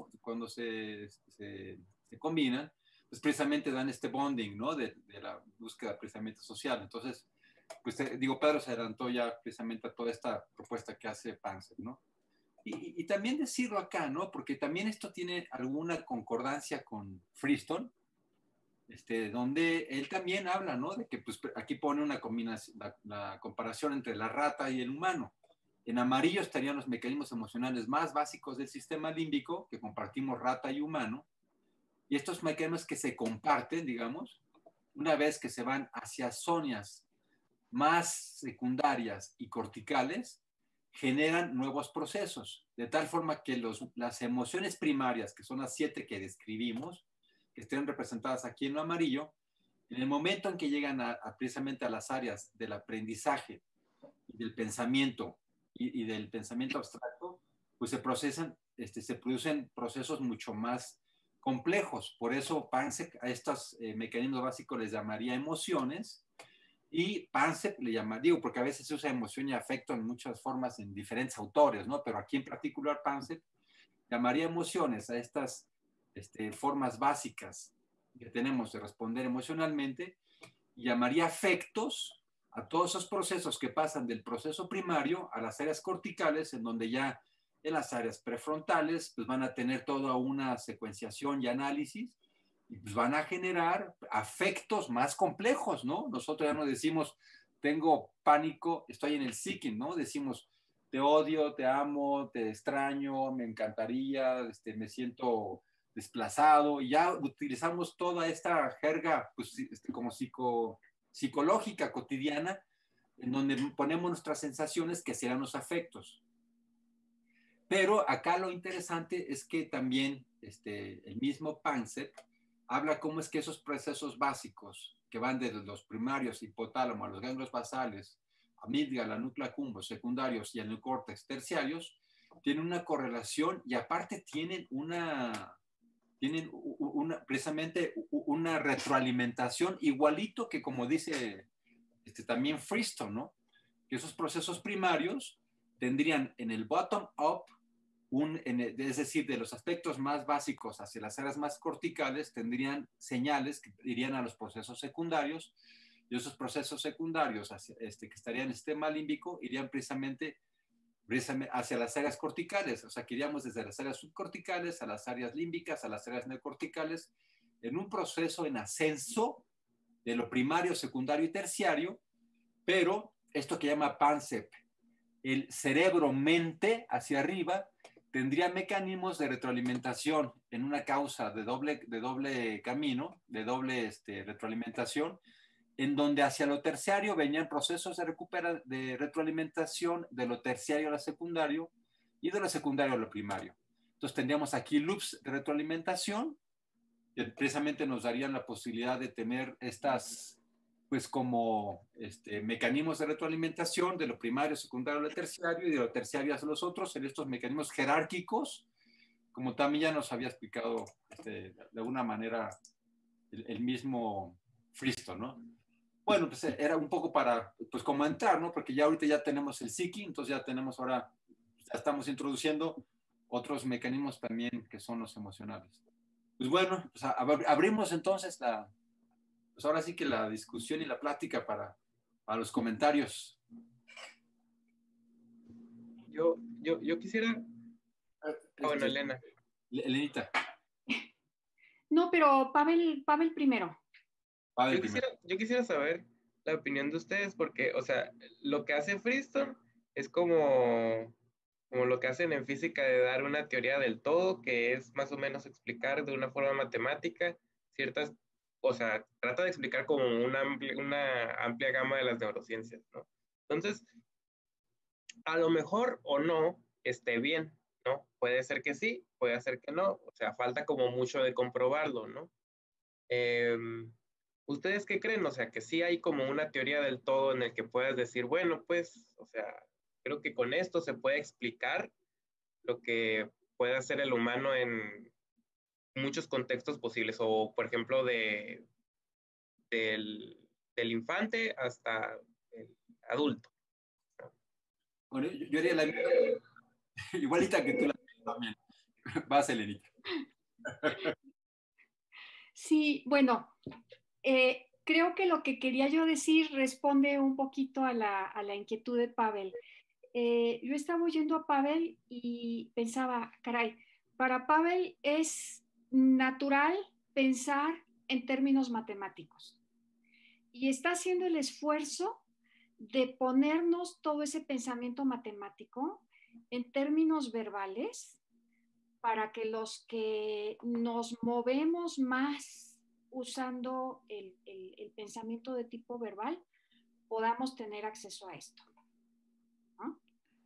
se combinan, pues precisamente dan este bonding, ¿no? De la búsqueda precisamente social. Entonces, pues digo, Pedro se adelantó ya precisamente a toda esta propuesta que hace Panksepp, ¿no? Y también decirlo acá, ¿no? Porque también esto tiene alguna concordancia con Friston, donde él también habla, ¿no? De que pues aquí pone una combinación, la comparación entre la rata y el humano. En amarillo estarían los mecanismos emocionales más básicos del sistema límbico, que compartimos rata y humano, y estos mecanismos que se comparten, digamos, una vez que se van hacia zonas más secundarias y corticales, generan nuevos procesos, de tal forma que las emociones primarias, que son las 7 que describimos, que estén representadas aquí en lo amarillo, en el momento en que llegan precisamente a las áreas del aprendizaje y del pensamiento y del pensamiento abstracto, pues se producen procesos mucho más complejos. Por eso Panksepp a estos mecanismos básicos les llamaría emociones, y Panksepp le llama, digo, porque a veces se usa emoción y afecto en muchas formas en diferentes autores, ¿no? Pero aquí en particular Panksepp llamaría emociones a estas formas básicas que tenemos de responder emocionalmente, y llamaría afectos a todos esos procesos que pasan del proceso primario a las áreas corticales, en donde ya en las áreas prefrontales pues van a tener toda una secuenciación y análisis, y pues van a generar afectos más complejos, ¿no? Nosotros ya no decimos, tengo pánico, estoy en el seeking, ¿no? Decimos, te odio, te amo, te extraño, me encantaría, me siento desplazado, y ya utilizamos toda esta jerga pues, como psicológica cotidiana, en donde ponemos nuestras sensaciones que serán los afectos. Pero acá lo interesante es que también el mismo Panksepp habla cómo es que esos procesos básicos que van desde los primarios, hipotálamo, a los ganglios basales, amígdala, núcleo accumbens, secundarios y el córtex terciarios, tienen una correlación y aparte tienen precisamente una retroalimentación igualito que, como dice también Friston, ¿no? Que esos procesos primarios tendrían en el bottom-up, es decir, de los aspectos más básicos hacia las áreas más corticales, tendrían señales que irían a los procesos secundarios, y esos procesos secundarios que estarían en el sistema límbico irían precisamente hacia las áreas corticales, o sea, que iríamos desde las áreas subcorticales a las áreas límbicas, a las áreas neocorticales, en un proceso en ascenso de lo primario, secundario y terciario, pero esto que llama Panksepp, el cerebro-mente hacia arriba, tendría mecanismos de retroalimentación en una causa de doble camino, de doble retroalimentación, en donde hacia lo terciario venían procesos de retroalimentación de lo terciario a lo secundario y de lo secundario a lo primario. Entonces tendríamos aquí loops de retroalimentación que precisamente nos darían la posibilidad de tener estas, pues como mecanismos de retroalimentación de lo primario, secundario a lo terciario y de lo terciario hacia los otros en estos mecanismos jerárquicos, como también ya nos había explicado de alguna manera el mismo Friston, ¿no? Bueno, pues era un poco para, pues como entrar, ¿no? Porque ya ahorita ya tenemos el seeking, entonces ya tenemos ahora, ya estamos introduciendo otros mecanismos también que son los emocionales. Pues bueno, pues abrimos entonces pues ahora sí que la discusión y la plática para los comentarios. Yo quisiera... bueno, Elena. Elenita. No, pero Pavel primero. Yo quisiera saber la opinión de ustedes porque, o sea, lo que hace Friston es como lo que hacen en física de dar una teoría del todo, que es más o menos explicar de una forma matemática ciertas, o sea, trata de explicar como una amplia gama de las neurociencias, ¿no? Entonces, a lo mejor o no esté bien, ¿no? Puede ser que sí, puede ser que no, o sea, falta como mucho de comprobarlo, ¿no? ¿Ustedes qué creen? O sea, que sí hay como una teoría del todo en el que puedas decir, bueno, pues, o sea, creo que con esto se puede explicar lo que puede hacer el humano en muchos contextos posibles, o por ejemplo, del infante hasta el adulto. Bueno, yo haría la igualita que tú la también. Vas, Elenita. Sí, bueno, creo que lo que quería yo decir responde un poquito a la inquietud de Pavel. Yo estaba oyendo a Pavel y pensaba, caray, para Pavel es natural pensar en términos matemáticos y está haciendo el esfuerzo de ponernos todo ese pensamiento matemático en términos verbales para que los que nos movemos más usando el pensamiento de tipo verbal podamos tener acceso a esto, ¿no?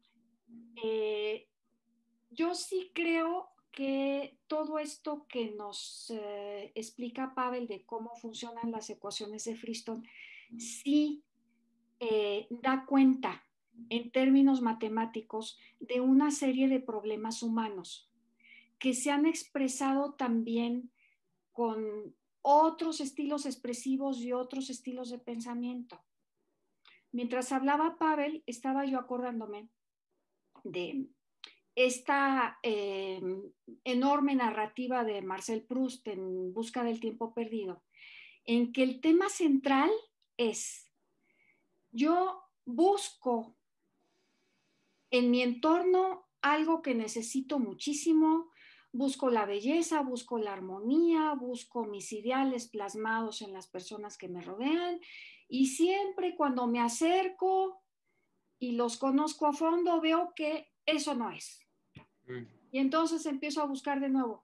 Yo sí creo que todo esto que nos explica Pavel de cómo funcionan las ecuaciones de Friston, sí da cuenta en términos matemáticos de una serie de problemas humanos que se han expresado también con otros estilos expresivos y otros estilos de pensamiento. Mientras hablaba Pavel, estaba yo acordándome de esta enorme narrativa de Marcel Proust en Busca del tiempo perdido, en que el tema central es, yo busco en mi entorno algo que necesito muchísimo, busco la belleza, busco la armonía, busco mis ideales plasmados en las personas que me rodean, y siempre cuando me acerco y los conozco a fondo, veo que eso no es. Y entonces empiezo a buscar de nuevo,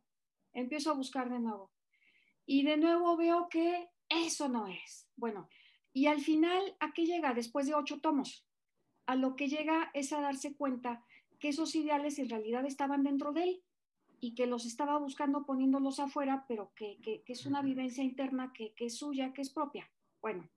y de nuevo veo que eso no es. Bueno, y al final, ¿a qué llega? Después de 8 tomos, a lo que llega es a darse cuenta que esos ideales en realidad estaban dentro de él y que los estaba buscando poniéndolos afuera, pero que es una vivencia interna que es suya, que es propia. Bueno,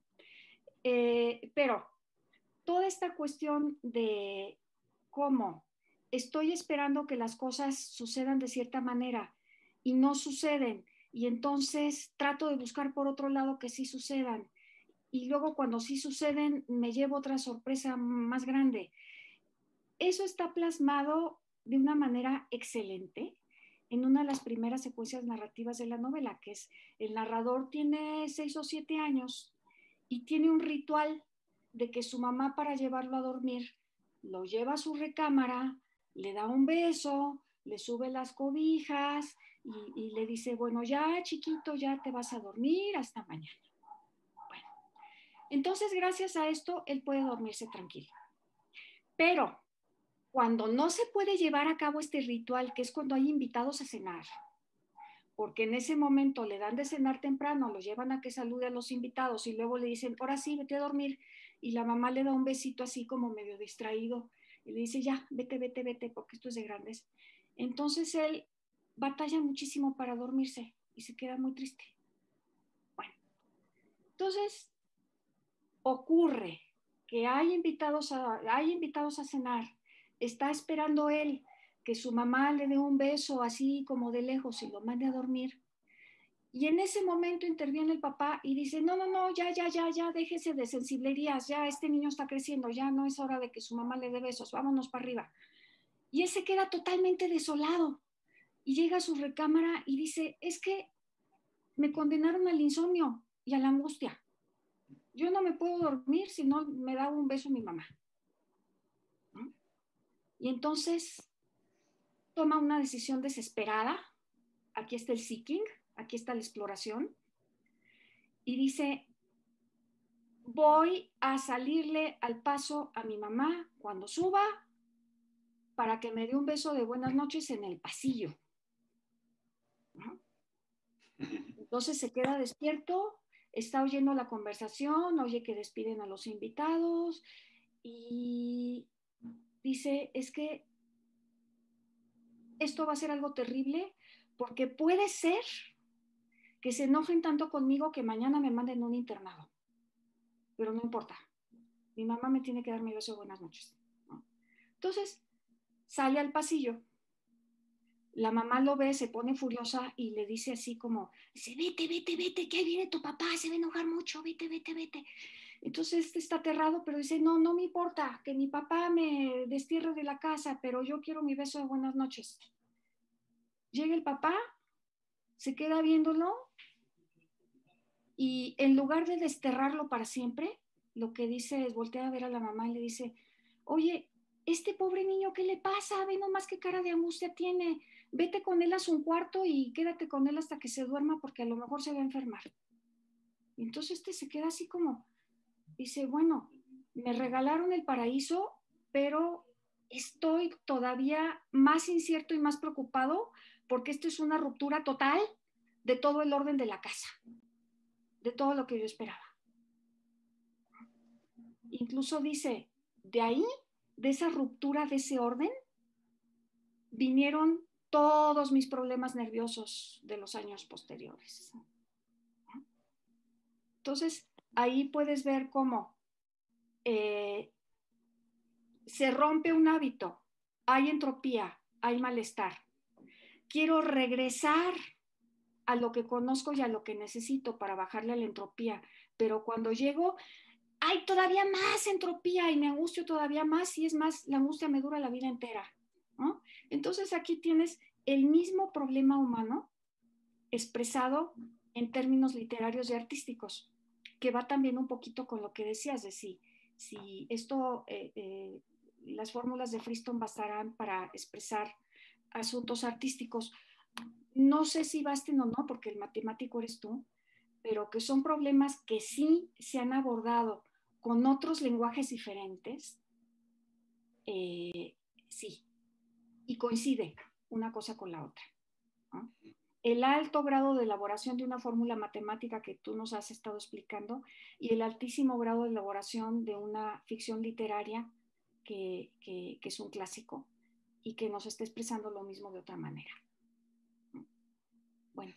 pero toda esta cuestión de cómo estoy esperando que las cosas sucedan de cierta manera y no suceden, y entonces trato de buscar por otro lado que sí sucedan, y luego cuando sí suceden me llevo otra sorpresa más grande. Eso está plasmado de una manera excelente en una de las primeras secuencias narrativas de la novela, que es el narrador tiene 6 o 7 años y tiene un ritual de que su mamá, para llevarlo a dormir, lo lleva a su recámara, le da un beso, le sube las cobijas y le dice, bueno, ya chiquito, ya te vas a dormir, hasta mañana. Bueno, entonces gracias a esto él puede dormirse tranquilo. Pero cuando no se puede llevar a cabo este ritual, que es cuando hay invitados a cenar, porque en ese momento le dan de cenar temprano, lo llevan a que salude a los invitados y luego le dicen, ahora sí, vete a dormir, y la mamá le da un besito así como medio distraído y le dice, ya, vete, vete, vete, porque esto es de grandes. Entonces él batalla muchísimo para dormirse y se queda muy triste. Bueno, entonces ocurre que hay invitados a cenar, está esperando él que su mamá le dé un beso así como de lejos y lo mande a dormir. Y en ese momento interviene el papá y dice, no, ya, déjese de sensiblerías, ya este niño está creciendo, ya no es hora de que su mamá le dé besos, vámonos para arriba. Y él se queda totalmente desolado y llega a su recámara y dice, es que me condenaron al insomnio y a la angustia. Yo no me puedo dormir si no me da un beso mi mamá. ¿No? Y entonces toma una decisión desesperada. Aquí está el seeking, aquí está la exploración. Y dice, voy a salirle al paso a mi mamá cuando suba para que me dé un beso de buenas noches en el pasillo. ¿No? Entonces se queda despierto, está oyendo la conversación, oye que despiden a los invitados y dice, es que esto va a ser algo terrible porque puede ser que se enojen tanto conmigo que mañana me manden a un internado. Pero no importa. Mi mamá me tiene que dar mi beso de buenas noches. ¿No? Entonces, sale al pasillo. La mamá lo ve, se pone furiosa y le dice así como, dice, vete, que ahí viene tu papá, se va a enojar mucho, vete. Entonces está aterrado, pero dice, no me importa, que mi papá me destierre de la casa, pero yo quiero mi beso de buenas noches. Llega el papá, se queda viéndolo y en lugar de desterrarlo para siempre, lo que dice es voltea a ver a la mamá y le dice, oye, este pobre niño, ¿qué le pasa? Ve nomás qué cara de angustia tiene. Vete con él a su cuarto y quédate con él hasta que se duerma porque a lo mejor se va a enfermar. Y entonces se queda así como, dice, bueno, me regalaron el paraíso, pero estoy todavía más incierto y más preocupado porque esto es una ruptura total de todo el orden de la casa, de todo lo que yo esperaba. Incluso dice, de ahí, de esa ruptura, de ese orden, vinieron todos mis problemas nerviosos de los años posteriores. Entonces, ahí puedes ver cómo se rompe un hábito, hay entropía, hay malestar. Quiero regresar a lo que conozco y a lo que necesito para bajarle a la entropía, pero cuando llego, hay todavía más entropía y me angustio todavía más y es más, la angustia me dura la vida entera, ¿no? Entonces aquí tienes el mismo problema humano expresado en términos literarios y artísticos, que va también un poquito con lo que decías de si esto, las fórmulas de Friston bastarán para expresar asuntos artísticos. No sé si basten o no, porque el matemático eres tú, pero que son problemas que sí se han abordado con otros lenguajes diferentes, sí, y coincide una cosa con la otra, ¿no? El alto grado de elaboración de una fórmula matemática que tú nos has estado explicando y el altísimo grado de elaboración de una ficción literaria que es un clásico y que nos está expresando lo mismo de otra manera. Bueno.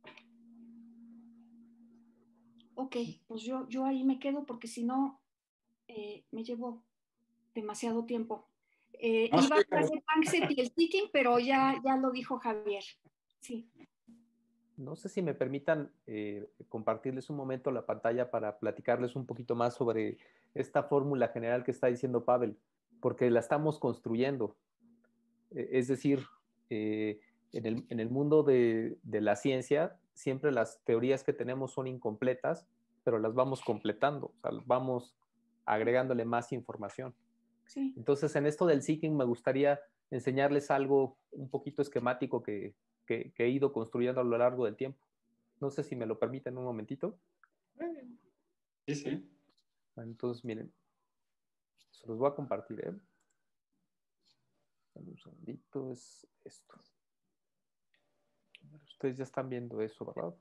Ok, pues yo ahí me quedo porque si no me llevo demasiado tiempo. Iba a hablar de Panksepp y el Seeking, pero ya lo dijo Javier. Sí. No sé si me permitan compartirles un momento la pantalla para platicarles un poquito más sobre esta fórmula general que está diciendo Pavel, porque la estamos construyendo. Es decir, en el mundo de la ciencia, siempre las teorías que tenemos son incompletas, pero las vamos completando, o sea, vamos agregándole más información. Sí. Entonces, en esto del seeking me gustaría enseñarles algo un poquito esquemático que he ido construyendo a lo largo del tiempo. No sé si me lo permiten un momentito. Sí, sí. Entonces, miren, se los voy a compartir, ¿eh? Un segundito, es esto. Ustedes ya están viendo eso, ¿verdad?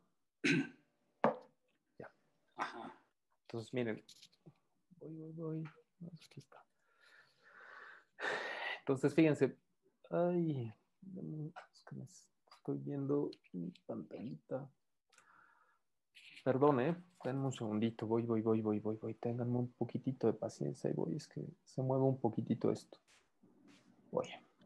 Ya. Ajá. Entonces, miren, voy. Aquí está. Entonces, fíjense. Ay, es que me estoy viendo mi pantallita. Perdón, denme un segundito, voy. Ténganme un poquitito de paciencia y voy, es que se mueve un poquitito esto. Voy.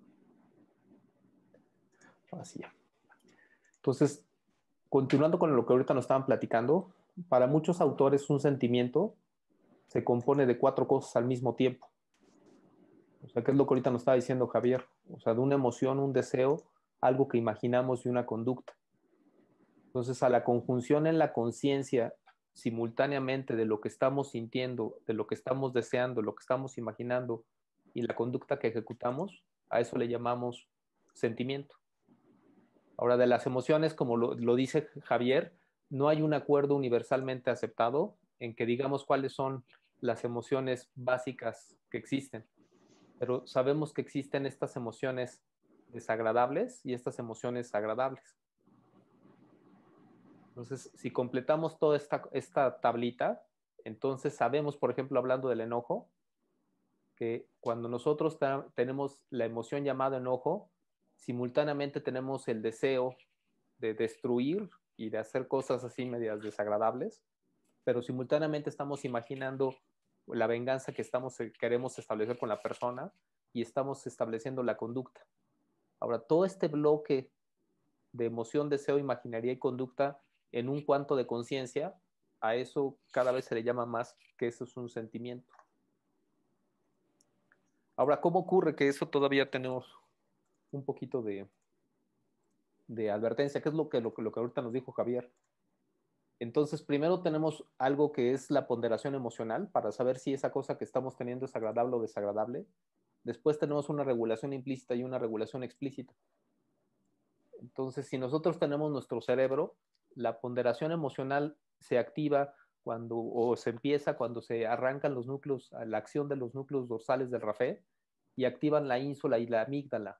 Así ya. Entonces, continuando con lo que ahorita nos estaban platicando, para muchos autores un sentimiento se compone de 4 cosas al mismo tiempo. O sea, ¿qué es lo que ahorita nos estaba diciendo Javier? O sea, de una emoción, un deseo, algo que imaginamos y una conducta. Entonces, a la conjunción en la conciencia simultáneamente de lo que estamos sintiendo, de lo que estamos deseando, lo que estamos imaginando y la conducta que ejecutamos, a eso le llamamos sentimiento. Ahora, de las emociones, como lo dice Javier, no hay un acuerdo universalmente aceptado en que digamos cuáles son las emociones básicas que existen, pero sabemos que existen estas emociones desagradables y estas emociones agradables. Entonces, si completamos toda esta tablita, entonces sabemos, por ejemplo, hablando del enojo, que cuando nosotros tenemos la emoción llamada enojo, simultáneamente tenemos el deseo de destruir y de hacer cosas así medias desagradables, pero simultáneamente estamos imaginando la venganza que queremos establecer con la persona y estamos estableciendo la conducta. Ahora, todo este bloque de emoción, deseo, imaginaría y conducta en un cuanto de conciencia, a eso cada vez se le llama más que eso es un sentimiento. Ahora, ¿cómo ocurre que eso todavía tenemos un poquito de advertencia? ¿Qué es lo que ahorita nos dijo Javier? Entonces, primero tenemos algo que es la ponderación emocional para saber si esa cosa que estamos teniendo es agradable o desagradable. Después tenemos una regulación implícita y una regulación explícita. Entonces, si nosotros tenemos nuestro cerebro, la ponderación emocional se activa o se empieza cuando se arrancan los núcleos, la acción de los núcleos dorsales del RAFE y activan la ínsula y la amígdala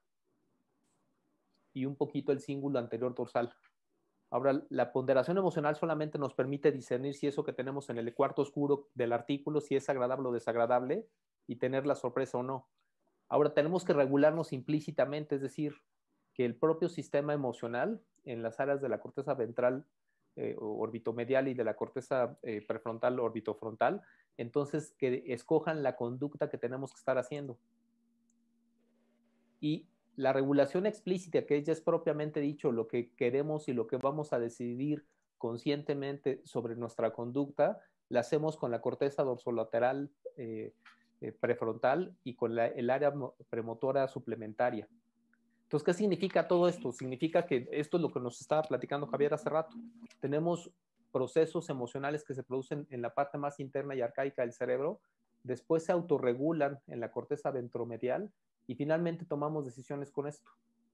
y un poquito el cíngulo anterior dorsal. Ahora, la ponderación emocional solamente nos permite discernir si eso que tenemos en el cuarto oscuro del artículo, si es agradable o desagradable y tener la sorpresa o no. Ahora, tenemos que regularnos implícitamente, es decir, que el propio sistema emocional en las áreas de la corteza ventral orbitomedial y de la corteza prefrontal orbitofrontal, entonces que escojan la conducta que tenemos que estar haciendo. Y la regulación explícita, que ya es propiamente dicho lo que queremos y lo que vamos a decidir conscientemente sobre nuestra conducta, la hacemos con la corteza dorsolateral prefrontal y con el área premotora suplementaria. Entonces, ¿qué significa todo esto? Significa que esto es lo que nos estaba platicando Javier hace rato. Tenemos procesos emocionales que se producen en la parte más interna y arcaica del cerebro, después se autorregulan en la corteza ventromedial y finalmente tomamos decisiones con esto.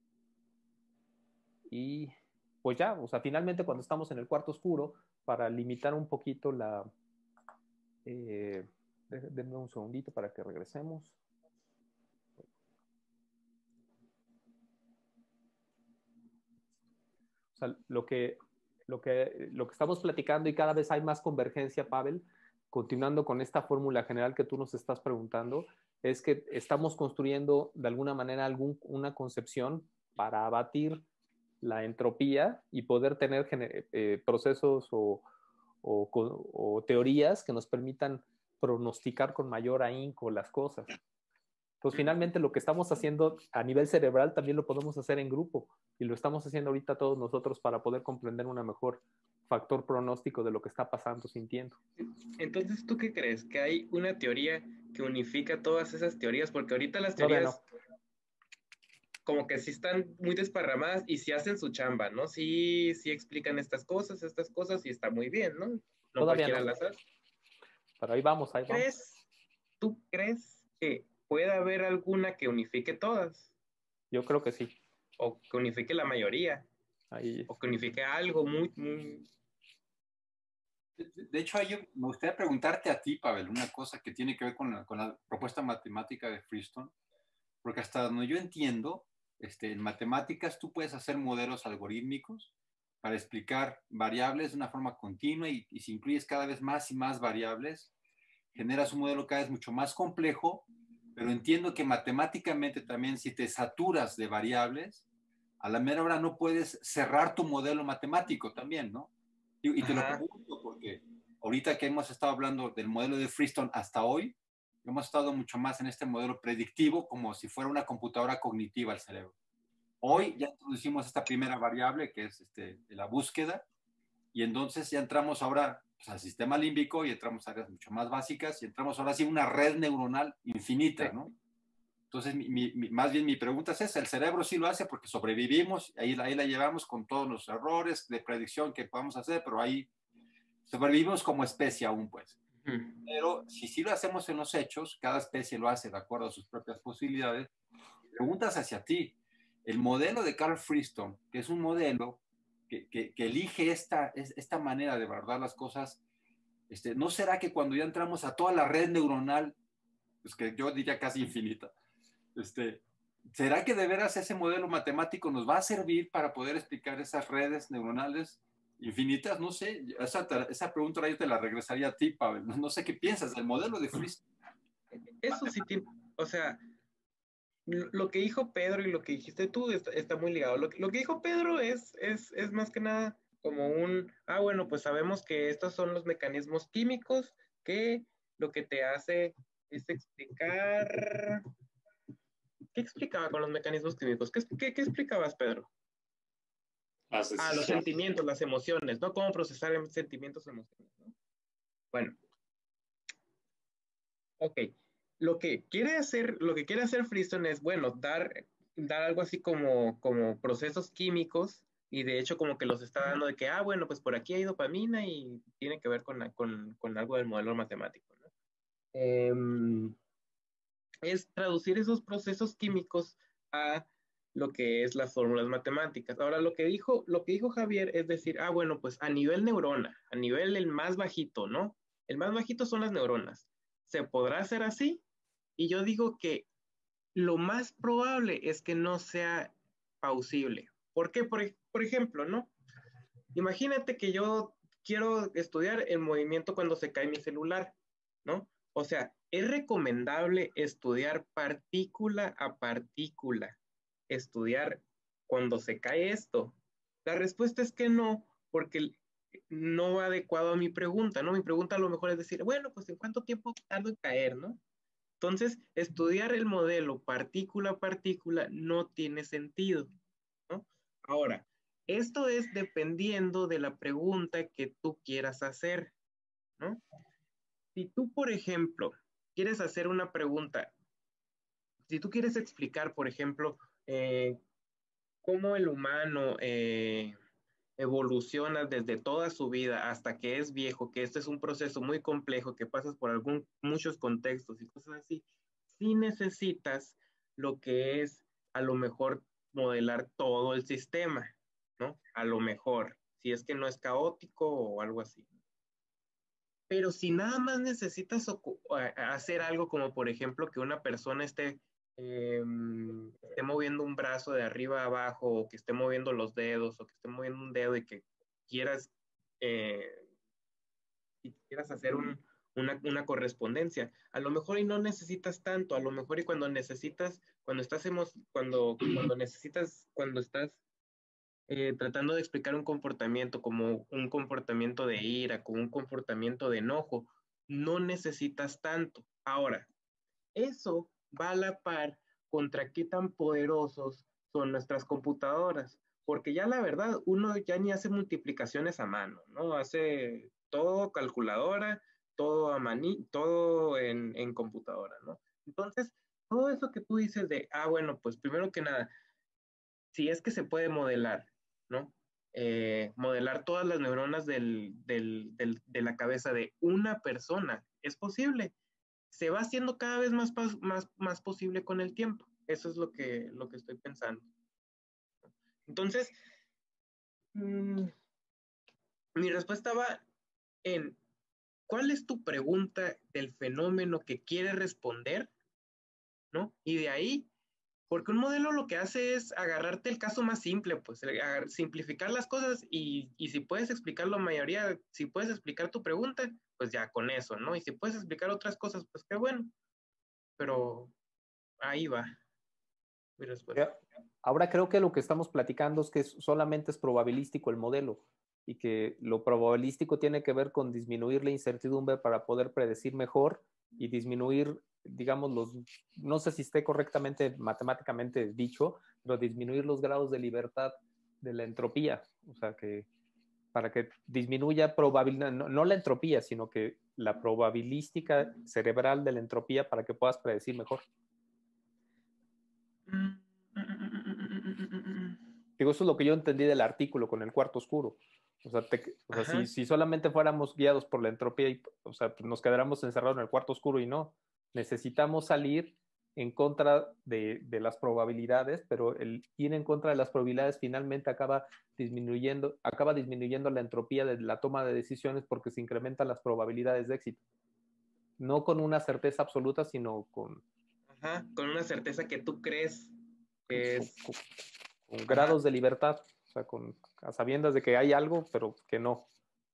Y pues ya, o sea, finalmente cuando estamos en el cuarto oscuro, para limitar un poquito la... denme un segundito para que regresemos. O sea, lo que estamos platicando y cada vez hay más convergencia, Pavel, continuando con esta fórmula general que tú nos estás preguntando, es que estamos construyendo de alguna manera una concepción para abatir la entropía y poder tener procesos o teorías que nos permitan pronosticar con mayor ahínco las cosas. Entonces, finalmente, lo que estamos haciendo a nivel cerebral también lo podemos hacer en grupo y lo estamos haciendo ahorita todos nosotros para poder comprender un mejor factor pronóstico de lo que está pasando, sintiendo. Entonces, ¿tú qué crees? ¿Que hay una teoría que unifica todas esas teorías? Porque ahorita las Todavía teorías no. como que sí están muy desparramadas y sí hacen su chamba, ¿no? Sí explican estas cosas y está muy bien, ¿no? No Todavía cualquiera no. las hace. Pero ahí vamos, ahí vamos. ¿Tú crees que puede haber alguna que unifique todas? Yo creo que sí. O que unifique la mayoría. Ahí. O que unifique algo muy... De hecho, me gustaría preguntarte a ti, Pavel, una cosa que tiene que ver con la propuesta matemática de Freestone, porque hasta donde yo entiendo, en matemáticas tú puedes hacer modelos algorítmicos para explicar variables de una forma continua y si incluyes cada vez más y más variables, generas un modelo cada vez mucho más complejo, pero entiendo que matemáticamente también si te saturas de variables, a la mera hora no puedes cerrar tu modelo matemático también, ¿no? Y te lo pregunto porque ahorita que hemos estado hablando del modelo de Freestone hasta hoy, hemos estado mucho más en este modelo predictivo como si fuera una computadora cognitiva al cerebro. Hoy ya introducimos esta primera variable que es la búsqueda y entonces ya entramos ahora pues, al sistema límbico y entramos a áreas mucho más básicas y entramos ahora sí a una red neuronal infinita, sí. ¿No? Entonces, más bien mi pregunta es esa, el cerebro sí lo hace porque sobrevivimos, ahí la llevamos con todos los errores de predicción que podamos hacer, pero ahí sobrevivimos como especie aún, pues. Pero si sí lo hacemos en los hechos, cada especie lo hace de acuerdo a sus propias posibilidades, preguntas hacia ti. El modelo de Carl Freestone, que es un modelo que elige esta manera de abordar las cosas, ¿no será que cuando ya entramos a toda la red neuronal, pues que yo diría casi infinita, ¿será que de veras ese modelo matemático nos va a servir para poder explicar esas redes neuronales infinitas? No sé, esa pregunta yo te la regresaría a ti, Pavel. No sé qué piensas del modelo de Freestone. Eso sí, o sea, lo que dijo Pedro y lo que dijiste tú está muy ligado. Lo que dijo Pedro es más que nada como bueno, pues sabemos que estos son los mecanismos químicos que lo que te hace es explicar... ¿Qué explicaba con los mecanismos químicos? ¿Qué explicabas, Pedro? Los sentimientos, las emociones, ¿no? Cómo procesar sentimientos, emociones, ¿no? Bueno. Ok. Lo que quiere hacer Freestone es, bueno, dar algo así como procesos químicos y de hecho como que los está dando de que, bueno, pues por aquí hay dopamina y tiene que ver con algo del modelo matemático, ¿no? Es traducir esos procesos químicos a lo que es las fórmulas matemáticas. Ahora, lo que dijo Javier es decir, bueno, pues a nivel neurona, a nivel el más bajito, ¿no? El más bajito son las neuronas. ¿Se podrá hacer así? Y yo digo que lo más probable es que no sea plausible. ¿Por qué? Por ejemplo, ¿no? Imagínate que yo quiero estudiar el movimiento cuando se cae mi celular, ¿no? O sea, es recomendable estudiar partícula a partícula, estudiar cuando se cae esto. La respuesta es que no, porque no va adecuado a mi pregunta, ¿no? Mi pregunta a lo mejor es decir, bueno, pues ¿en cuánto tiempo tardo en caer, no? Entonces, estudiar el modelo partícula a partícula no tiene sentido, ¿no? Ahora, esto es dependiendo de la pregunta que tú quieras hacer, ¿no? Si tú, por ejemplo, quieres hacer una pregunta, si tú quieres explicar, por ejemplo, cómo el humano evoluciona desde toda su vida hasta que es viejo, que este es un proceso muy complejo, que pasas por muchos contextos y cosas así, sí necesitas lo que es a lo mejor modelar todo el sistema, ¿no? A lo mejor, si es que no es caótico o algo así. Pero si nada más necesitas hacer algo como, por ejemplo, que una persona esté moviendo un brazo de arriba a abajo, o que esté moviendo los dedos, o que esté moviendo un dedo y que quieras, eh, y quieras hacer una correspondencia. A lo mejor y no necesitas tanto, a lo mejor y cuando necesitas, cuando estás tratando de explicar un comportamiento como un comportamiento de ira, como un comportamiento de enojo, no necesitas tanto. Ahora, eso va a la par contra qué tan poderosos son nuestras computadoras, porque ya la verdad, uno ya ni hace multiplicaciones a mano, ¿no? Hace todo calculadora, todo a maní, todo en computadora, ¿no? Entonces, todo eso que tú dices de, bueno, pues primero que nada, si es que se puede modelar, ¿no? Modelar todas las neuronas de la cabeza de una persona, es posible. Se va haciendo cada vez más posible con el tiempo. Eso es lo que estoy pensando. Entonces, mi respuesta va en, ¿cuál es tu pregunta del fenómeno que quieres responder? ¿No? Y de ahí, porque un modelo lo que hace es agarrarte el caso más simple, pues simplificar las cosas y si puedes explicar la mayoría, si puedes explicar tu pregunta, pues ya con eso, ¿no? Y si puedes explicar otras cosas, pues qué bueno. Pero ahí va mi respuesta. Ahora creo que lo que estamos platicando es que solamente es probabilístico el modelo y que lo probabilístico tiene que ver con disminuir la incertidumbre para poder predecir mejor y disminuir, digamos, no sé si esté correctamente matemáticamente dicho, pero disminuir los grados de libertad de la entropía. O sea, que para que disminuya no la entropía, sino que la probabilística cerebral de la entropía para que puedas predecir mejor. Digo, eso es lo que yo entendí del artículo con el cuarto oscuro. O sea, si solamente fuéramos guiados por la entropía, o sea, pues nos quedáramos encerrados en el cuarto oscuro y no. Necesitamos salir en contra de las probabilidades, pero el ir en contra de las probabilidades finalmente acaba disminuyendo la entropía de la toma de decisiones porque se incrementan las probabilidades de éxito. No con una certeza absoluta, sino con una certeza que tú crees que es... con grados de libertad, o sea, a sabiendas de que hay algo, pero que no.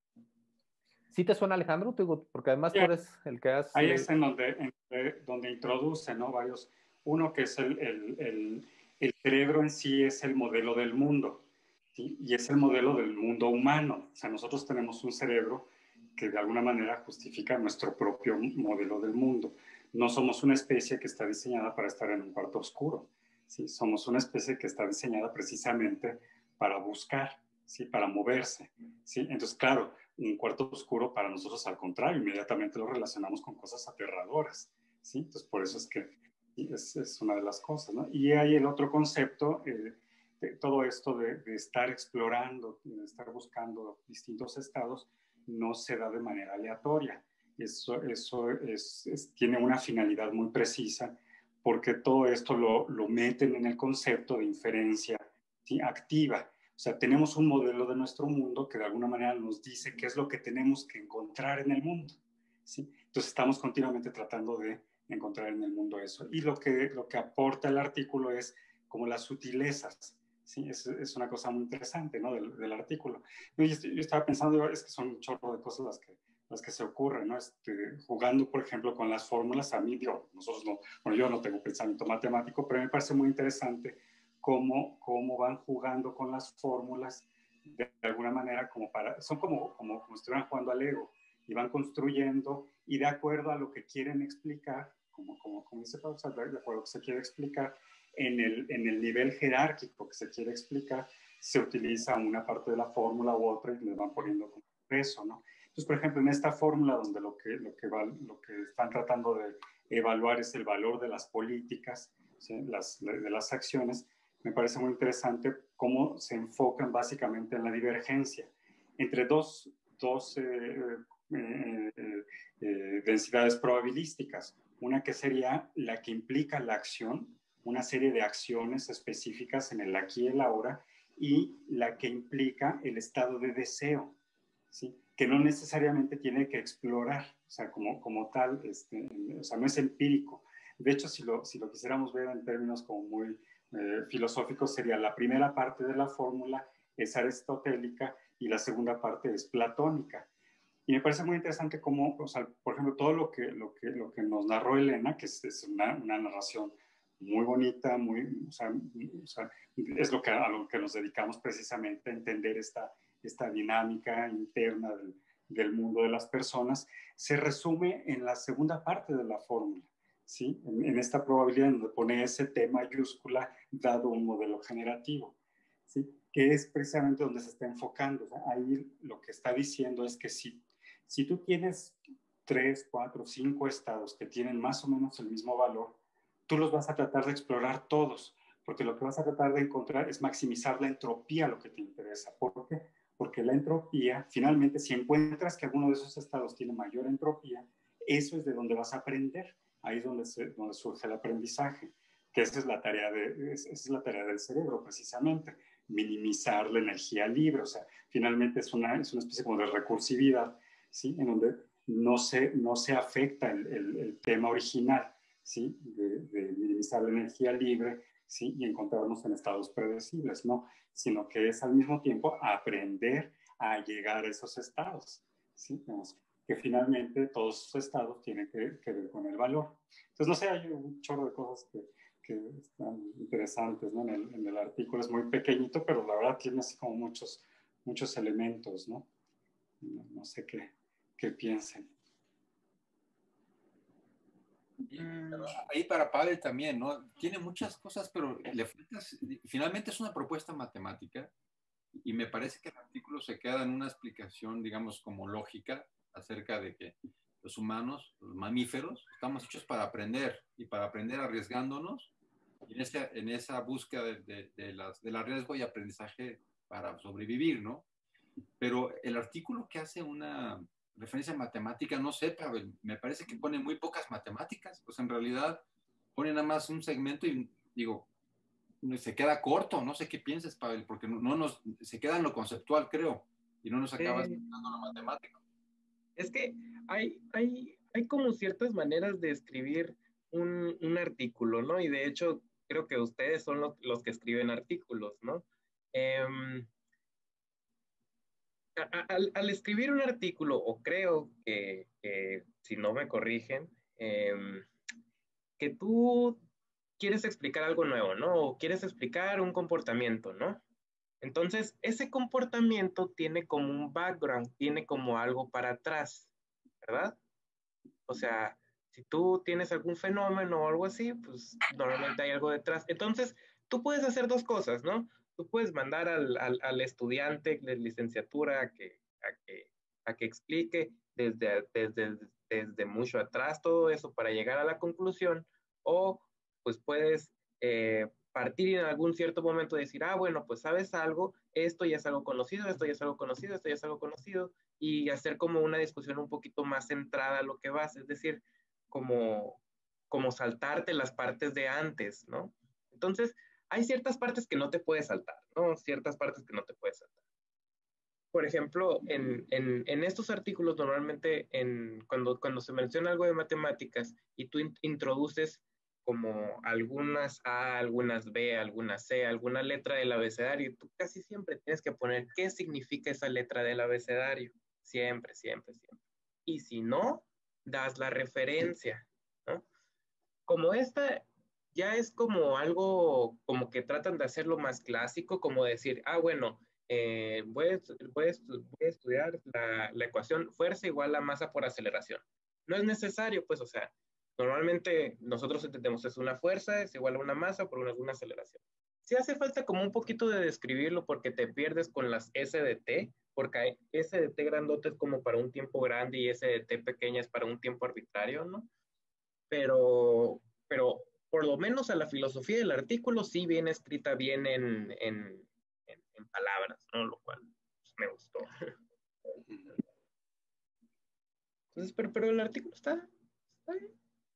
¿Sí te suena, Alejandro? Porque además tú eres el que has... Ahí es en donde introduce, ¿no? Varios. Uno que es el cerebro en sí es el modelo del mundo, ¿sí? Y es el modelo del mundo humano. O sea, nosotros tenemos un cerebro que de alguna manera justifica nuestro propio modelo del mundo. No somos una especie que está diseñada para estar en un cuarto oscuro, ¿sí? Somos una especie que está diseñada precisamente para buscar, ¿sí? Para moverse, ¿sí? Entonces, claro, un cuarto oscuro para nosotros, al contrario, inmediatamente lo relacionamos con cosas aterradoras, ¿sí? Entonces, por eso es que es una de las cosas, ¿no? Y hay el otro concepto, de todo esto de estar explorando, de estar buscando distintos estados, no se da de manera aleatoria. Eso tiene una finalidad muy precisa, porque todo esto lo meten en el concepto de inferencia, ¿sí? Activa. O sea, tenemos un modelo de nuestro mundo que de alguna manera nos dice qué es lo que tenemos que encontrar en el mundo, ¿sí? Entonces estamos continuamente tratando de encontrar en el mundo eso. Y lo que aporta el artículo es como las sutilezas, ¿sí? Es una cosa muy interesante, ¿no? Del artículo. Yo estaba pensando, es que son un chorro de cosas las que se ocurren, ¿no? Jugando, por ejemplo, con las fórmulas, a mí, yo no tengo pensamiento matemático, pero me parece muy interesante cómo van jugando con las fórmulas de alguna manera, son como si estuvieran jugando al Lego y van construyendo y de acuerdo a lo que quieren explicar, como dice Pablo, de acuerdo a lo que se quiere explicar, en el nivel jerárquico que se quiere explicar, se utiliza una parte de la fórmula u otra y le van poniendo como peso, ¿no? Entonces, por ejemplo, en esta fórmula donde lo que están tratando de evaluar es el valor de las políticas, ¿sí? de las acciones, me parece muy interesante cómo se enfocan básicamente en la divergencia entre dos densidades probabilísticas. Una que sería la que implica la acción, una serie de acciones específicas en el aquí y el ahora, y la que implica el estado de deseo, ¿sí? Que no necesariamente tiene que explorar, o sea, como tal, o sea, no es empírico. De hecho, si lo quisiéramos ver en términos como muy filosóficos, sería la primera parte de la fórmula es aristotélica y la segunda parte es platónica. Y me parece muy interesante cómo, o sea, por ejemplo, todo lo que nos narró Elena, que es una narración muy bonita, o sea, es a lo que nos dedicamos precisamente, a entender esta dinámica interna del mundo de las personas, se resume en la segunda parte de la fórmula, ¿sí? En esta probabilidad donde pone T mayúscula dado un modelo generativo, ¿sí? Que es precisamente donde se está enfocando. O sea, ahí lo que está diciendo es que si tú tienes 3, 4, 5 estados que tienen más o menos el mismo valor, tú los vas a tratar de explorar todos, porque lo que vas a tratar de encontrar es maximizar la entropía, lo que te interesa. ¿Por qué? Porque la entropía, finalmente, si encuentras que alguno de esos estados tiene mayor entropía, eso es de donde vas a aprender. Ahí es donde surge el aprendizaje, que esa es la tarea del cerebro, precisamente, minimizar la energía libre. O sea, finalmente es una especie como de recursividad, ¿sí? En donde no se afecta el tema original, ¿sí? De minimizar la energía libre, ¿sí? Y encontrarnos en estados predecibles, ¿no? Sino que es al mismo tiempo aprender a llegar a esos estados, ¿sí? Que finalmente todos esos estados tienen que ver con el valor. Entonces, no sé, hay un chorro de cosas que están interesantes, ¿no? En el artículo es muy pequeñito, pero la verdad tiene así como muchos elementos, ¿no? No sé qué piensen. Ahí para Pavel también, ¿no? Tiene muchas cosas, pero le falta, finalmente es una propuesta matemática y me parece que el artículo se queda en una explicación, digamos, como lógica acerca de que los humanos, los mamíferos, estamos hechos para aprender y para aprender arriesgándonos y en esa búsqueda del riesgo y aprendizaje para sobrevivir, ¿no? Pero el artículo que hace una referencia matemática, no sé, Pavel, me parece que pone muy pocas matemáticas, pues en realidad pone nada más un segmento y digo, se queda corto, no sé qué piensas, Pavel, porque se queda en lo conceptual, creo, y no nos acaba explicando lo matemático. Es que hay como ciertas maneras de escribir un artículo, ¿no? Y de hecho, creo que ustedes son los que escriben artículos, ¿no? Al escribir un artículo, o creo que si no me corrigen, que tú quieres explicar algo nuevo, ¿no? O quieres explicar un comportamiento, ¿no? Entonces, ese comportamiento tiene como un background, tiene como algo para atrás, ¿verdad? O sea, si tú tienes algún fenómeno o algo así, pues normalmente hay algo detrás. Entonces, tú puedes hacer dos cosas, ¿no? Tú puedes mandar al estudiante de licenciatura a que explique desde mucho atrás todo eso para llegar a la conclusión, o pues puedes partir en algún cierto momento y decir, bueno, pues sabes algo, esto ya es algo conocido, esto ya es algo conocido, esto ya es algo conocido, y hacer como una discusión un poquito más centrada a lo que vas, es decir, como saltarte las partes de antes, ¿no? Entonces, hay ciertas partes que no te puedes saltar, ¿no? Ciertas partes que no te puedes saltar. Por ejemplo, en estos artículos, normalmente cuando se menciona algo de matemáticas y tú introduces como algunas A, algunas B, algunas C, alguna letra del abecedario, tú casi siempre tienes que poner qué significa esa letra del abecedario. Siempre, siempre, siempre. Y si no, das la referencia, ¿no? Como esta ya es como algo, como que tratan de hacerlo más clásico, como decir, bueno, voy a estudiar la ecuación fuerza igual a masa por aceleración. No es necesario, pues, o sea, normalmente nosotros entendemos es una fuerza, es igual a una masa por una aceleración. Sí hace falta como un poquito de describirlo porque te pierdes con las S de T, porque hay S de T grandote es como para un tiempo grande y S de T pequeña es para un tiempo arbitrario, ¿no? Pero por lo menos a la filosofía del artículo sí viene escrita bien en palabras, ¿no? Lo cual pues, me gustó. Entonces, pero el artículo está bien.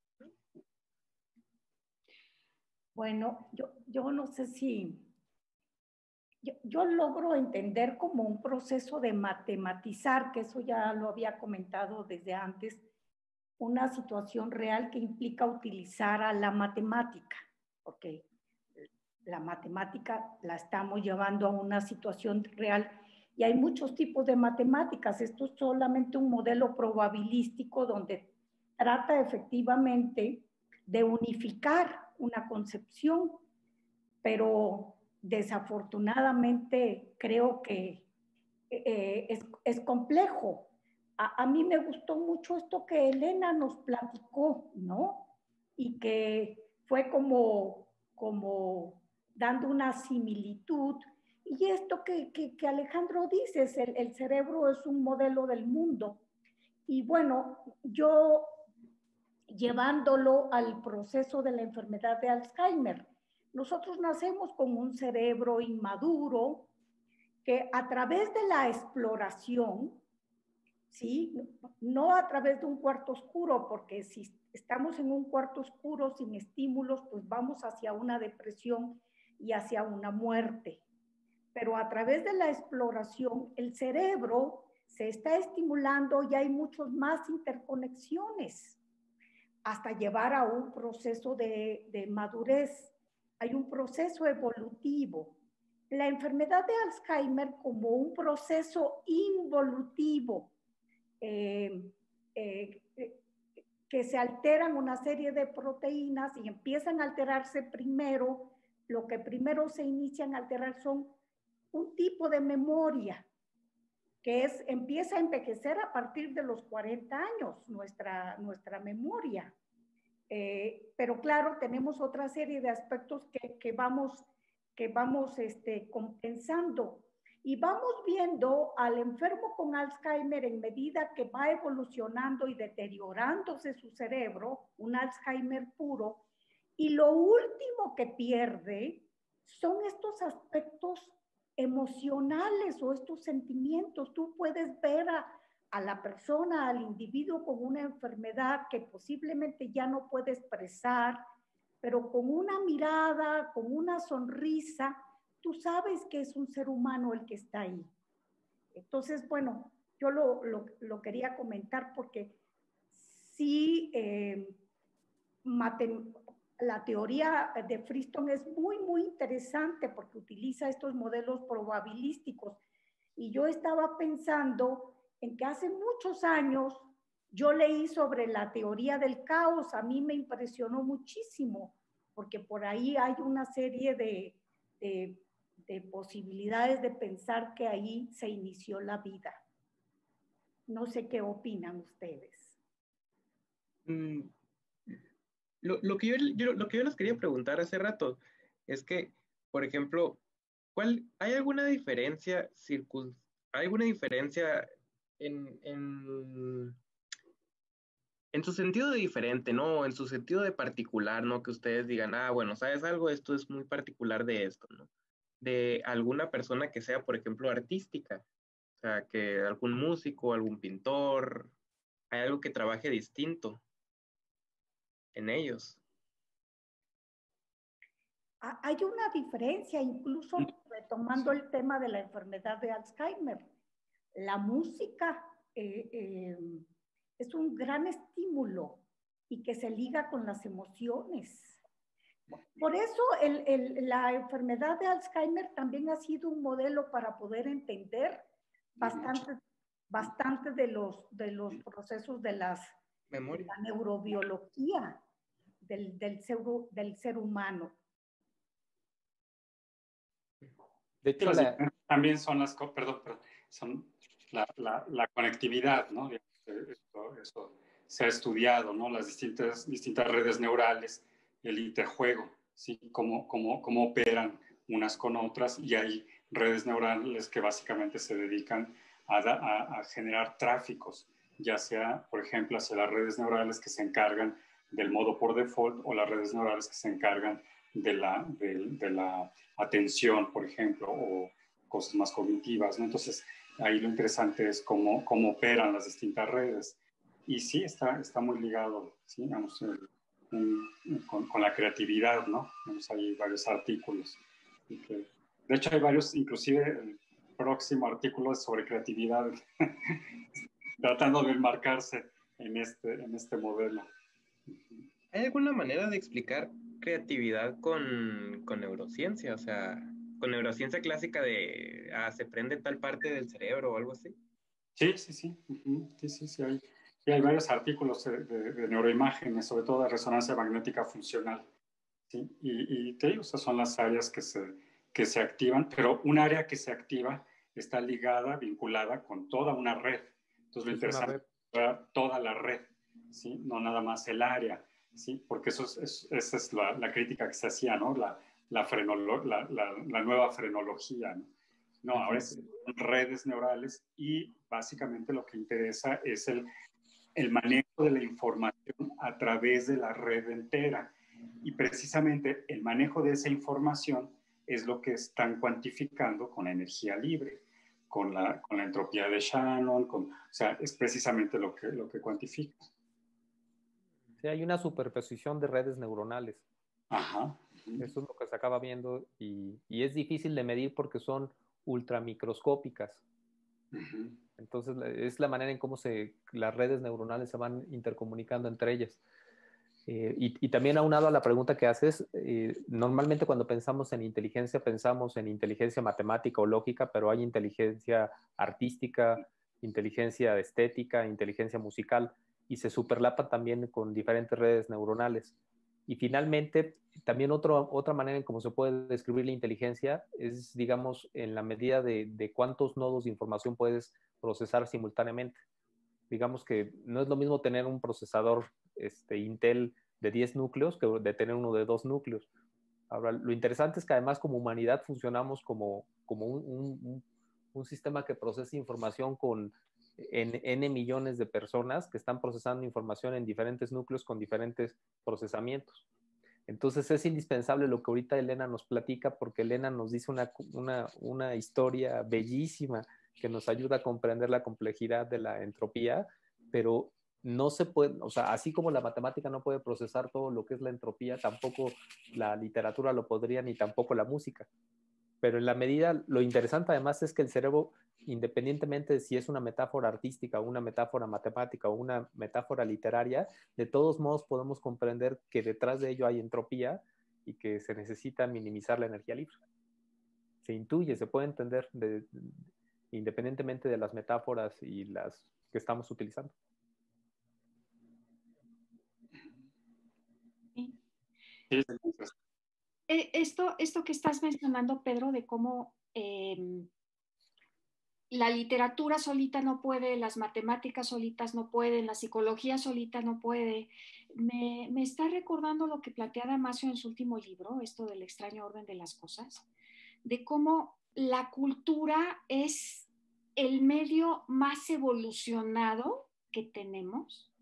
Bueno, yo no sé si... Yo logro entender como un proceso de matematizar, que eso ya lo había comentado desde antes, una situación real que implica utilizar a la matemática, porque la matemática la estamos llevando a una situación real y hay muchos tipos de matemáticas. Esto es solamente un modelo probabilístico donde trata efectivamente de unificar una concepción, pero desafortunadamente creo que es complejo. A mí me gustó mucho esto que Elena nos platicó, ¿no? Y que fue como dando una similitud. Y esto que Alejandro dice, el cerebro es un modelo del mundo. Y bueno, yo llevándolo al proceso de la enfermedad de Alzheimer, nosotros nacemos con un cerebro inmaduro que a través de la exploración, ¿sí? No a través de un cuarto oscuro, porque si estamos en un cuarto oscuro sin estímulos, pues vamos hacia una depresión y hacia una muerte. Pero a través de la exploración, el cerebro se está estimulando y hay muchas más interconexiones hasta llevar a un proceso de madurez. Hay un proceso evolutivo. La enfermedad de Alzheimer como un proceso involutivo, que se alteran una serie de proteínas y empiezan a alterarse primero. Lo que primero se inician a alterar son un tipo de memoria que empieza a envejecer a partir de los 40 años, nuestra memoria. Pero claro, tenemos otra serie de aspectos que vamos compensando. Y vamos viendo al enfermo con Alzheimer en medida que va evolucionando y deteriorándose su cerebro, un Alzheimer puro, y lo último que pierde son estos aspectos emocionales o estos sentimientos. Tú puedes ver a la persona, al individuo con una enfermedad que posiblemente ya no puede expresar, pero con una mirada, con una sonrisa, tú sabes que es un ser humano el que está ahí. Entonces, bueno, yo lo quería comentar porque sí, la teoría de Friston es muy, muy interesante porque utiliza estos modelos probabilísticos. Y yo estaba pensando en que hace muchos años yo leí sobre la teoría del caos. A mí me impresionó muchísimo porque por ahí hay una serie de posibilidades de pensar que ahí se inició la vida. No sé qué opinan ustedes. Lo que yo les quería preguntar hace rato es que, por ejemplo, ¿hay alguna diferencia en su sentido de diferente, ¿no? En su sentido de particular, ¿no? Que ustedes digan, bueno, ¿sabes algo? Esto es muy particular de esto, ¿no? De alguna persona que sea, por ejemplo, artística. O sea, que algún músico, algún pintor, hay algo que trabaje distinto en ellos. Hay una diferencia, incluso retomando el tema de la enfermedad de Alzheimer. La música es un gran estímulo y que se liga con las emociones. Por eso la enfermedad de Alzheimer también ha sido un modelo para poder entender bastante de los procesos de la neurobiología del ser humano. De hecho, también son las cosas, son la conectividad, ¿no? Eso se ha estudiado, ¿no? Las distintas redes neurales, el interjuego, ¿sí? Cómo operan unas con otras, y hay redes neurales que básicamente se dedican a generar tráficos, ya sea, por ejemplo, hacia las redes neurales que se encargan del modo por default, o las redes neurales que se encargan de la atención, por ejemplo, o cosas más cognitivas, ¿no? Entonces, ahí lo interesante es cómo operan las distintas redes. Y sí, está muy ligado, ¿sí? Digamos, con la creatividad, ¿no? Hay varios artículos. De hecho, hay varios, inclusive el próximo artículo es sobre creatividad, tratando de enmarcarse en este modelo. ¿Hay alguna manera de explicar creatividad con neurociencia? O sea, con neurociencia clásica de, se prende tal parte del cerebro o algo así. Sí. Sí, hay varios artículos de neuroimágenes, sobre todo de resonancia magnética funcional. ¿Sí? Y te digo, esas son las áreas que se activan, pero un área que se activa está ligada, vinculada con toda una red. Entonces, lo interesante es toda la red, ¿sí? No nada más el área, ¿sí? Porque esa es la crítica que se hacía, ¿no? La nueva frenología, ¿no? No, ahora es redes neurales y básicamente lo que interesa es el manejo de la información a través de la red entera. Y precisamente el manejo de esa información es lo que están cuantificando con la energía libre, con la entropía de Shannon, o sea, es precisamente lo que cuantifica. Sí, hay una superposición de redes neuronales. Ajá. Eso es lo que se acaba viendo y es difícil de medir porque son ultramicroscópicas. Entonces, es la manera en cómo las redes neuronales se van intercomunicando entre ellas. Y también aunado a la pregunta que haces, normalmente cuando pensamos en inteligencia matemática o lógica, pero hay inteligencia artística, inteligencia estética, inteligencia musical, y se superlapan también con diferentes redes neuronales. Y finalmente, también otra manera en cómo se puede describir la inteligencia es, digamos, en la medida de cuántos nodos de información puedes procesar simultáneamente. Digamos que no es lo mismo tener un procesador Intel de 10 núcleos que de tener uno de 2 núcleos. Ahora, lo interesante es que además como humanidad funcionamos como un sistema que procesa información con N millones de personas que están procesando información en diferentes núcleos con diferentes procesamientos. Entonces es indispensable lo que ahorita Elena nos platica, porque Elena nos dice una historia bellísima que nos ayuda a comprender la complejidad de la entropía, pero no se puede, o sea, así como la matemática no puede procesar todo lo que es la entropía, tampoco la literatura lo podría, ni tampoco la música. Pero en la medida, lo interesante además es que el cerebro, independientemente de si es una metáfora artística, una metáfora matemática o una metáfora literaria, de todos modos podemos comprender que detrás de ello hay entropía y que se necesita minimizar la energía libre. Se intuye, se puede entender independientemente de las metáforas y las que estamos utilizando. Esto que estás mencionando, Pedro, de cómo la literatura solita no puede, las matemáticas solitas no pueden, la psicología solita no puede, me está recordando lo que plantea Damasio en su último libro, esto del extraño orden de las cosas, de cómo la cultura es el medio más evolucionado que tenemos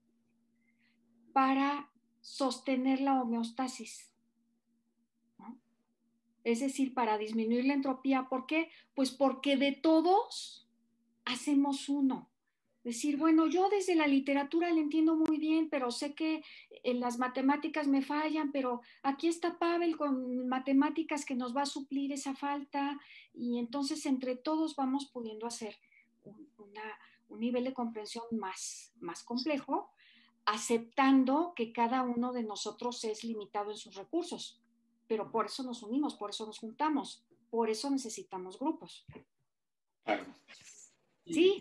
para sostener la homeostasis, ¿no? Es decir, para disminuir la entropía. ¿Por qué? Pues porque de todos hacemos uno. Decir, bueno, yo desde la literatura le entiendo muy bien, pero sé que en las matemáticas me fallan, pero aquí está Pavel con matemáticas que nos va a suplir esa falta, y entonces entre todos vamos pudiendo hacer un nivel de comprensión más complejo, aceptando que cada uno de nosotros es limitado en sus recursos. Pero por eso nos unimos, por eso nos juntamos, por eso necesitamos grupos. Claro. Sí.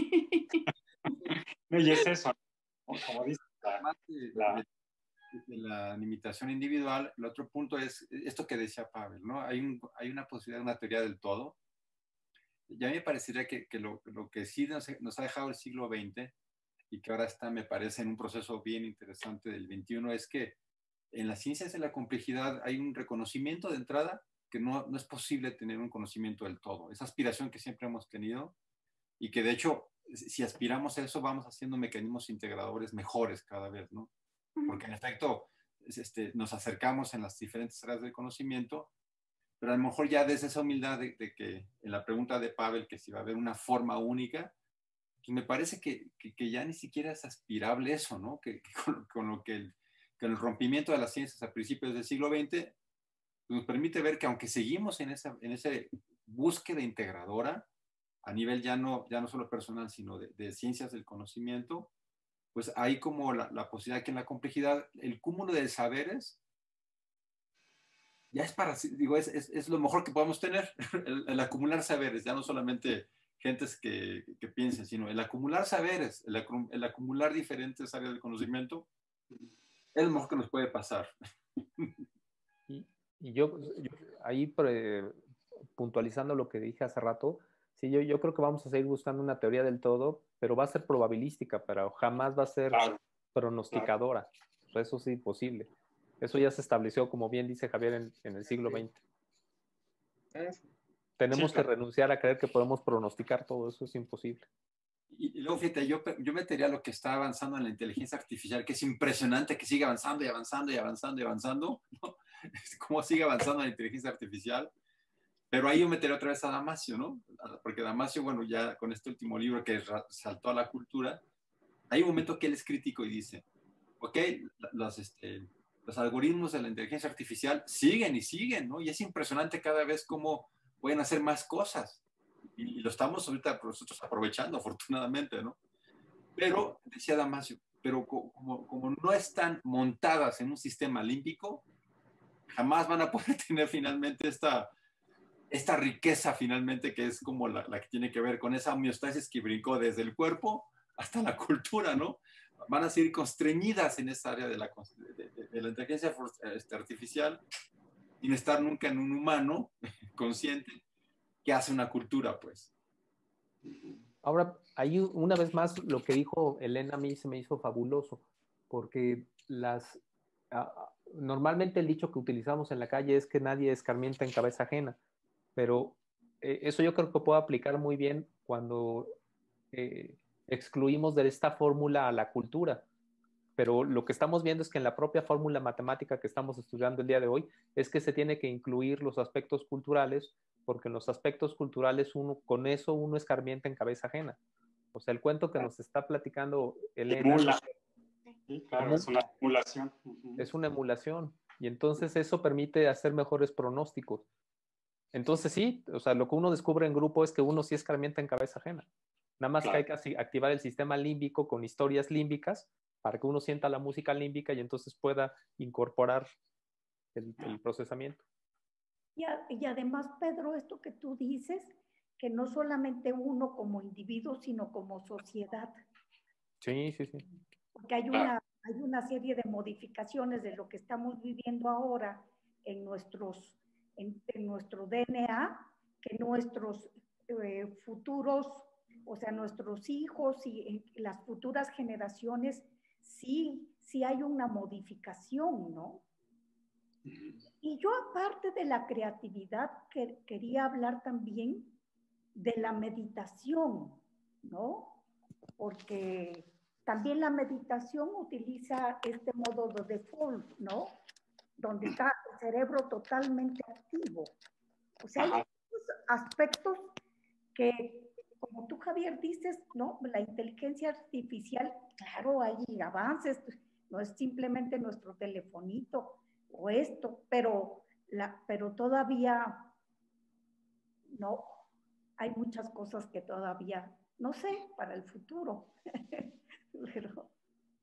Y es eso, como dice de la limitación individual. El otro punto es esto que decía Pavel, ¿no? Hay una posibilidad, una teoría del todo. Ya me parecería que lo que sí nos ha dejado el siglo XX y que ahora está, me parece, en un proceso bien interesante del XXI, es que en las ciencias de la complejidad hay un reconocimiento de entrada que no es posible tener un conocimiento del todo. Esa aspiración que siempre hemos tenido y que de hecho, si aspiramos a eso, vamos haciendo mecanismos integradores mejores cada vez, ¿no? porque en efecto nos acercamos en las diferentes áreas del conocimiento, pero a lo mejor ya desde esa humildad de que en la pregunta de Pavel, que si va a haber una forma única, pues me parece que ya ni siquiera es aspirable eso, ¿no? Que con lo que el rompimiento de las ciencias a principios del siglo XX nos permite ver que aunque seguimos en esa búsqueda integradora, a nivel ya no solo personal, sino de ciencias del conocimiento, pues hay como la posibilidad que en la complejidad, el cúmulo de saberes, ya es es lo mejor que podemos tener, el acumular saberes, ya no solamente gentes que piensen, sino el acumular saberes, el acumular diferentes áreas del conocimiento, es lo mejor que nos puede pasar. Y yo ahí puntualizando lo que dije hace rato, sí, yo creo que vamos a seguir buscando una teoría del todo, pero va a ser probabilística, pero jamás va a ser pronosticadora. Claro. O sea, eso es imposible. Eso ya se estableció, como bien dice Javier, en el siglo XX. Tenemos que renunciar a creer que podemos pronosticar todo, eso es imposible. Y luego, fíjate, yo metería lo que está avanzando en la inteligencia artificial, que es impresionante que siga avanzando y avanzando y avanzando y avanzando, ¿no? Cómo sigue avanzando la inteligencia artificial. Pero ahí yo metería otra vez a Damasio, ¿no? Porque Damasio, bueno, ya con este último libro que saltó a la cultura, hay un momento que él es crítico y dice, ok, los algoritmos de la inteligencia artificial siguen y siguen, ¿no? Y es impresionante cada vez cómo pueden hacer más cosas. Y lo estamos ahorita nosotros aprovechando, afortunadamente, ¿no? Pero, decía Damasio, pero como no están montadas en un sistema límbico, jamás van a poder tener finalmente esta riqueza finalmente que es como la que tiene que ver con esa homeostasis que brincó desde el cuerpo hasta la cultura, ¿no? Van a seguir constreñidas en esa área de la inteligencia artificial sin estar nunca en un humano consciente que hace una cultura, pues. Ahora, ahí una vez más lo que dijo Elena a mí se me hizo fabuloso, porque normalmente el dicho que utilizamos en la calle es que nadie escarmienta en cabeza ajena, pero eso yo creo que puede aplicar muy bien cuando excluimos de esta fórmula a la cultura. Pero lo que estamos viendo es que en la propia fórmula matemática que estamos estudiando el día de hoy es que se tiene que incluir los aspectos culturales, porque en los aspectos culturales con eso uno escarmienta en cabeza ajena. O sea, el cuento que nos está platicando Elena... Sí, claro, es una emulación. Es una emulación. Y entonces eso permite hacer mejores pronósticos. Entonces sí, o sea, lo que uno descubre en grupo es que uno sí escarmienta en cabeza ajena. Nada más que hay que activar el sistema límbico con historias límbicas para que uno sienta la música límbica y entonces pueda incorporar el procesamiento. Y además, Pedro, esto que tú dices, que no solamente uno como individuo, sino como sociedad. Sí, sí, sí. Porque hay una serie de modificaciones de lo que estamos viviendo ahora en nuestro DNA, que nuestros futuros, o sea, nuestros hijos y las futuras generaciones, sí hay una modificación, ¿no? Y yo, aparte de la creatividad, quería hablar también de la meditación, ¿no? Porque también la meditación utiliza este modo de default, ¿no? Donde está el cerebro totalmente activo. O sea, hay aspectos que, como tú, Javier, dices, ¿no? La inteligencia artificial, claro, hay avances, no es simplemente nuestro telefonito o esto, pero todavía no, hay muchas cosas que todavía no sé para el futuro. Pero...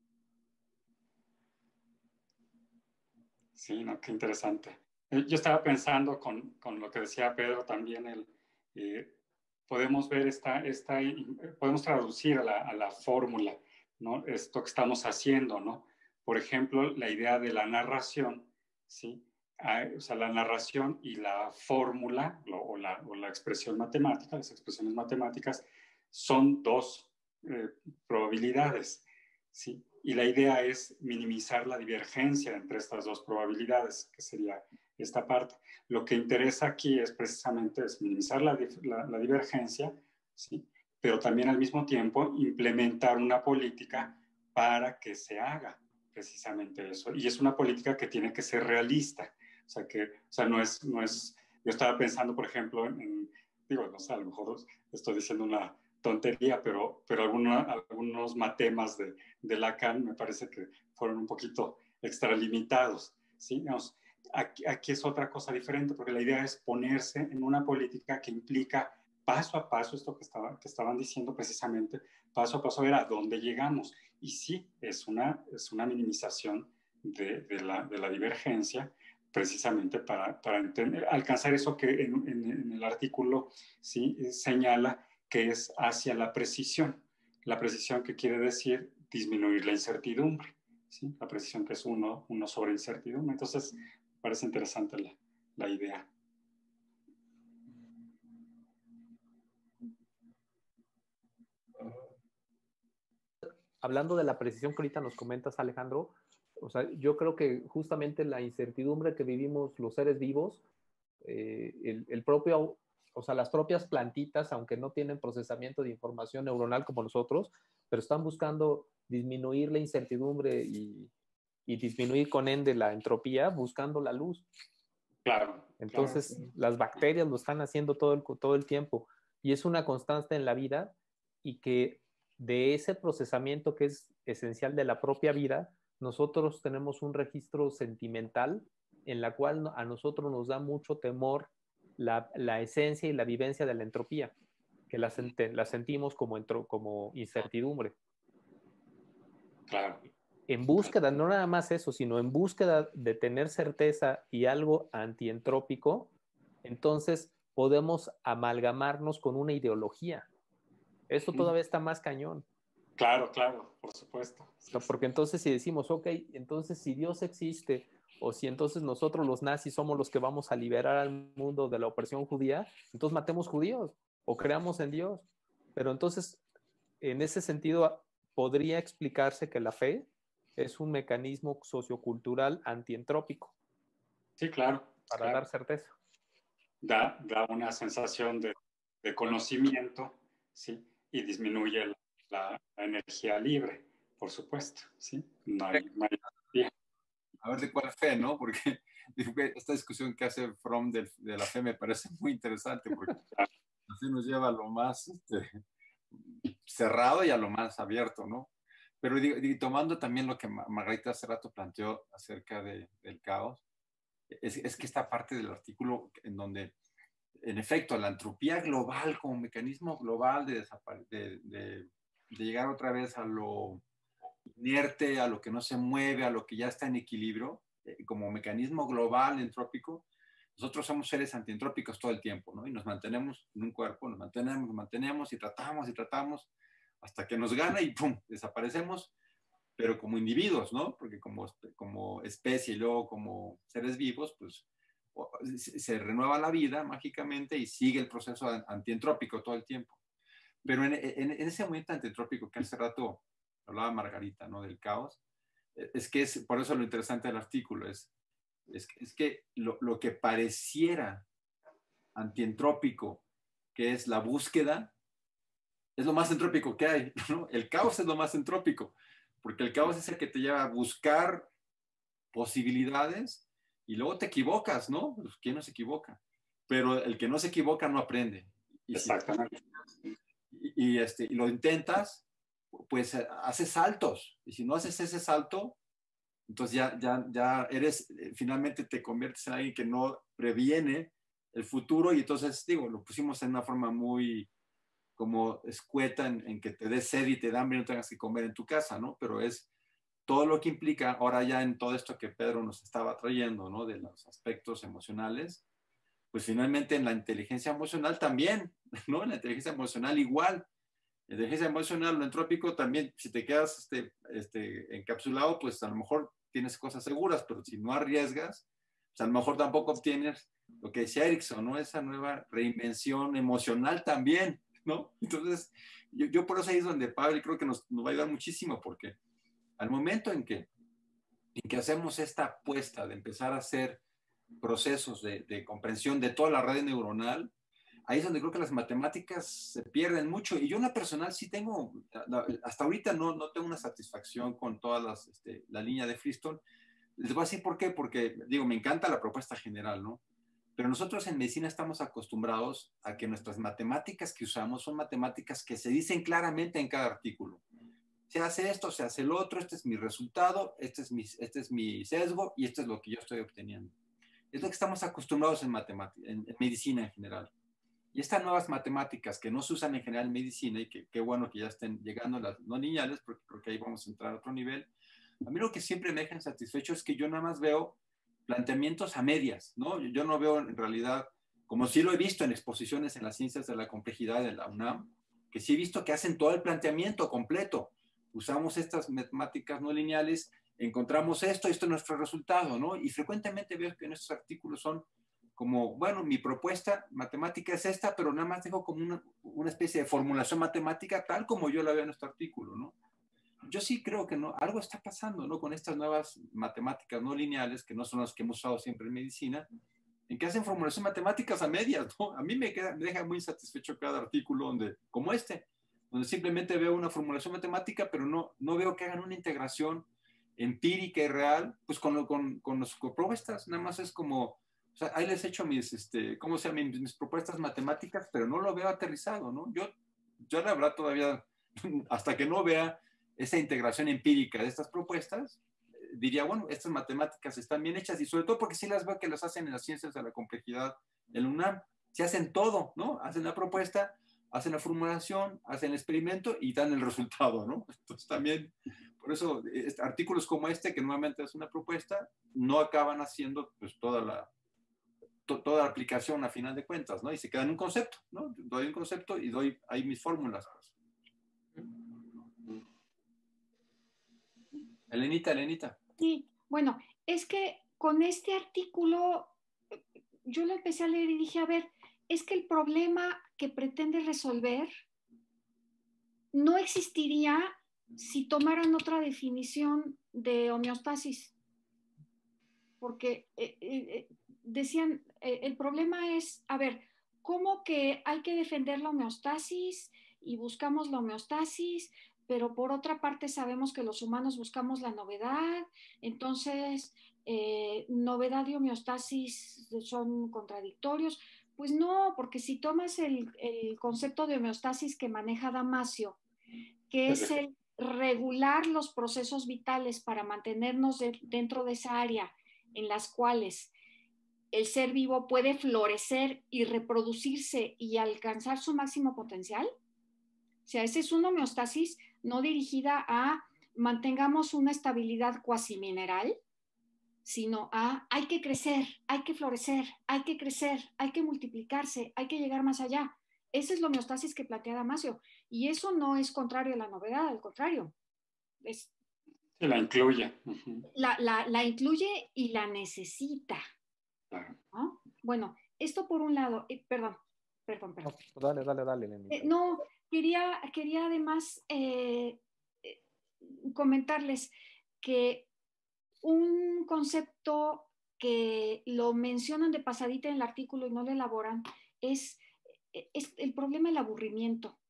Sí, no, qué interesante. Yo estaba pensando con lo que decía Pedro también, podemos ver podemos traducir a la fórmula, ¿no? Esto que estamos haciendo, ¿no? Por ejemplo, la idea de la narración, ¿sí? O sea, la narración y la fórmula o la expresión matemática, las expresiones matemáticas, son dos probabilidades, ¿sí? Y la idea es minimizar la divergencia entre estas dos probabilidades, que sería esta parte. Lo que interesa aquí es precisamente minimizar la divergencia, ¿sí? Pero también al mismo tiempo implementar una política para que se haga precisamente eso. Y es una política que tiene que ser realista. O sea, no es, yo estaba pensando, por ejemplo, digo, no sé, a lo mejor estoy diciendo una tontería, pero algunos matemas de Lacan me parece que fueron un poquito extralimitados, ¿sí? Aquí es otra cosa diferente, porque la idea es ponerse en una política que implica paso a paso, esto que estaban diciendo precisamente, paso a paso, ver a dónde llegamos. Y sí, es una minimización de la divergencia, precisamente para alcanzar eso que en el artículo, ¿sí?, señala que es hacia la precisión. La precisión, que quiere decir disminuir la incertidumbre, ¿sí? La precisión, que es uno sobre incertidumbre. Entonces, parece interesante la idea. Hablando de la precisión que ahorita nos comentas, Alejandro, o sea, yo creo que justamente la incertidumbre que vivimos los seres vivos, el propio, o sea, las propias plantitas, aunque no tienen procesamiento de información neuronal como nosotros, pero están buscando disminuir la incertidumbre y disminuir con ende la entropía, buscando la luz. Claro. Entonces, claro. las bacterias lo están haciendo todo el tiempo y es una constante en la vida, y que de ese procesamiento que es esencial de la propia vida, nosotros tenemos un registro sentimental en la cual a nosotros nos da mucho temor la esencia y la vivencia de la entropía, que la sentimos como incertidumbre. Claro. En búsqueda, no nada más eso, sino en búsqueda de tener certeza y algo antientrópico, entonces podemos amalgamarnos con una ideología. Eso todavía está más cañón. Claro, por supuesto. Sí, o sea, porque entonces si decimos, ok, entonces si Dios existe, o si entonces nosotros los nazis somos los que vamos a liberar al mundo de la opresión judía, entonces matemos judíos o creamos en Dios. Pero entonces, en ese sentido, podría explicarse que la fe es un mecanismo sociocultural antientrópico. Sí, claro. Para dar certeza. Da una sensación de conocimiento, ¿sí? Y disminuye la energía libre, por supuesto, ¿sí? No hay A ver de cuál fe, ¿no? Porque esta discusión que hace Fromm de la fe me parece muy interesante, porque así nos lleva a lo más cerrado y a lo más abierto, ¿no? Pero tomando también lo que Margarita hace rato planteó acerca del caos, es que esta parte del artículo en donde, en efecto, la entropía global como mecanismo global de llegar otra vez a lo inerte, a lo que no se mueve, a lo que ya está en equilibrio, como mecanismo global entrópico, nosotros somos seres antientrópicos todo el tiempo, ¿no? Y nos mantenemos en un cuerpo, nos mantenemos y tratamos hasta que nos gana y ¡pum!, desaparecemos, pero como individuos, ¿no? Porque como especie y luego como seres vivos, pues se renueva la vida mágicamente y sigue el proceso antientrópico todo el tiempo. Pero en ese momento antientrópico que hace rato hablaba Margarita, ¿no? Del caos, es que es por eso lo interesante del artículo, es que lo que pareciera antientrópico, que es la búsqueda, es lo más entrópico que hay, ¿no? El caos es lo más entrópico, porque el caos es el que te lleva a buscar posibilidades y luego te equivocas, ¿no? Pues, ¿quién no se equivoca? Pero el que no se equivoca no aprende. Y exactamente. Y lo intentas, pues haces saltos. Y si no haces ese salto, entonces ya eres, finalmente te conviertes en alguien que no previene el futuro. Y entonces, digo, lo pusimos en una forma muy como escueta en que te dé sed y te da hambre y no tengas que comer en tu casa, ¿no? Pero es todo lo que implica, ahora ya en todo esto que Pedro nos estaba trayendo, ¿no? De los aspectos emocionales, pues finalmente en la inteligencia emocional también, ¿no? En la inteligencia emocional igual. La inteligencia emocional, lo entrópico también, si te quedas encapsulado, pues a lo mejor tienes cosas seguras, pero si no arriesgas, pues a lo mejor tampoco obtienes lo que decía Erickson, ¿no? Esa nueva reinvención emocional también, ¿no? Entonces, yo por eso ahí es donde Pablo creo que nos va a ayudar muchísimo, porque al momento en que hacemos esta apuesta de empezar a hacer procesos de comprensión de toda la red neuronal, ahí es donde creo que las matemáticas se pierden mucho. Y yo en la personal sí tengo, hasta ahorita no tengo una satisfacción con todas la línea de Freestone. Les voy a decir por qué, porque digo, me encanta la propuesta general, ¿no? Pero nosotros en medicina estamos acostumbrados a que nuestras matemáticas que usamos son matemáticas que se dicen claramente en cada artículo. Se hace esto, se hace el otro, este es mi resultado, este es mi sesgo y esto es lo que yo estoy obteniendo. Es lo que estamos acostumbrados en matemática, en medicina en general. Y estas nuevas matemáticas que no se usan en general en medicina, y que qué bueno que ya estén llegando las no lineales, porque ahí vamos a entrar a otro nivel, a mí lo que siempre me deja insatisfecho es que yo nada más veo planteamientos a medias, ¿no? Yo no veo en realidad, como sí lo he visto en exposiciones en las ciencias de la complejidad de la UNAM, que sí he visto que hacen todo el planteamiento completo. Usamos estas matemáticas no lineales, encontramos esto es nuestro resultado, ¿no? Y frecuentemente veo que en estos artículos son como, bueno, mi propuesta matemática es esta, pero nada más dejo como una especie de formulación matemática tal como yo la veo en este artículo, ¿no? Yo sí creo que no, algo está pasando, ¿no? Con estas nuevas matemáticas no lineales, que no son las que hemos usado siempre en medicina, en que hacen formulación matemáticas a medias, ¿no? A mí me deja muy insatisfecho cada artículo como donde simplemente veo una formulación matemática, pero no veo que hagan una integración empírica y real, pues con las propuestas, nada más es como, o sea, ahí les he hecho ¿cómo se llama? Mis propuestas matemáticas, pero no lo veo aterrizado, ¿no? Yo la verdad todavía, hasta que no vea esa integración empírica de estas propuestas, diría, bueno, estas matemáticas están bien hechas y sobre todo porque sí las veo que las hacen en las ciencias de la complejidad del UNAM. Se hacen todo, ¿no? Hacen la propuesta, hacen la formulación, hacen el experimento y dan el resultado, ¿no? Entonces también, por eso, artículos como este, que nuevamente es una propuesta, no acaban haciendo pues toda la aplicación a final de cuentas, ¿no? Y se queda en un concepto, ¿no? Doy un concepto y doy ahí mis fórmulas. Elenita. Sí, bueno, es que con este artículo yo lo empecé a leer y dije, a ver, es que el problema que pretende resolver no existiría si tomaran otra definición de homeostasis. Porque decían, el problema es, a ver, ¿cómo que hay que defender la homeostasis y buscamos la homeostasis, pero por otra parte sabemos que los humanos buscamos la novedad? Entonces, novedad y homeostasis son contradictorios. Pues no, porque si tomas el concepto de homeostasis que maneja Damasio, que es el regular los procesos vitales para mantenernos dentro de esa área en las cuales el ser vivo puede florecer y reproducirse y alcanzar su máximo potencial. O sea, esa es una homeostasis no dirigida a mantengamos una estabilidad cuasi mineral, sino a hay que crecer, hay que florecer, hay que crecer, hay que multiplicarse, hay que llegar más allá. Esa es la homeostasis que plantea Damasio. Y eso no es contrario a la novedad, al contrario. La incluye. La incluye y la necesita. ¿No? Bueno, esto por un lado, perdón. Dale, Lenita. No, quería además comentarles que un concepto que lo mencionan de pasadita en el artículo y no lo elaboran es el problema del aburrimiento.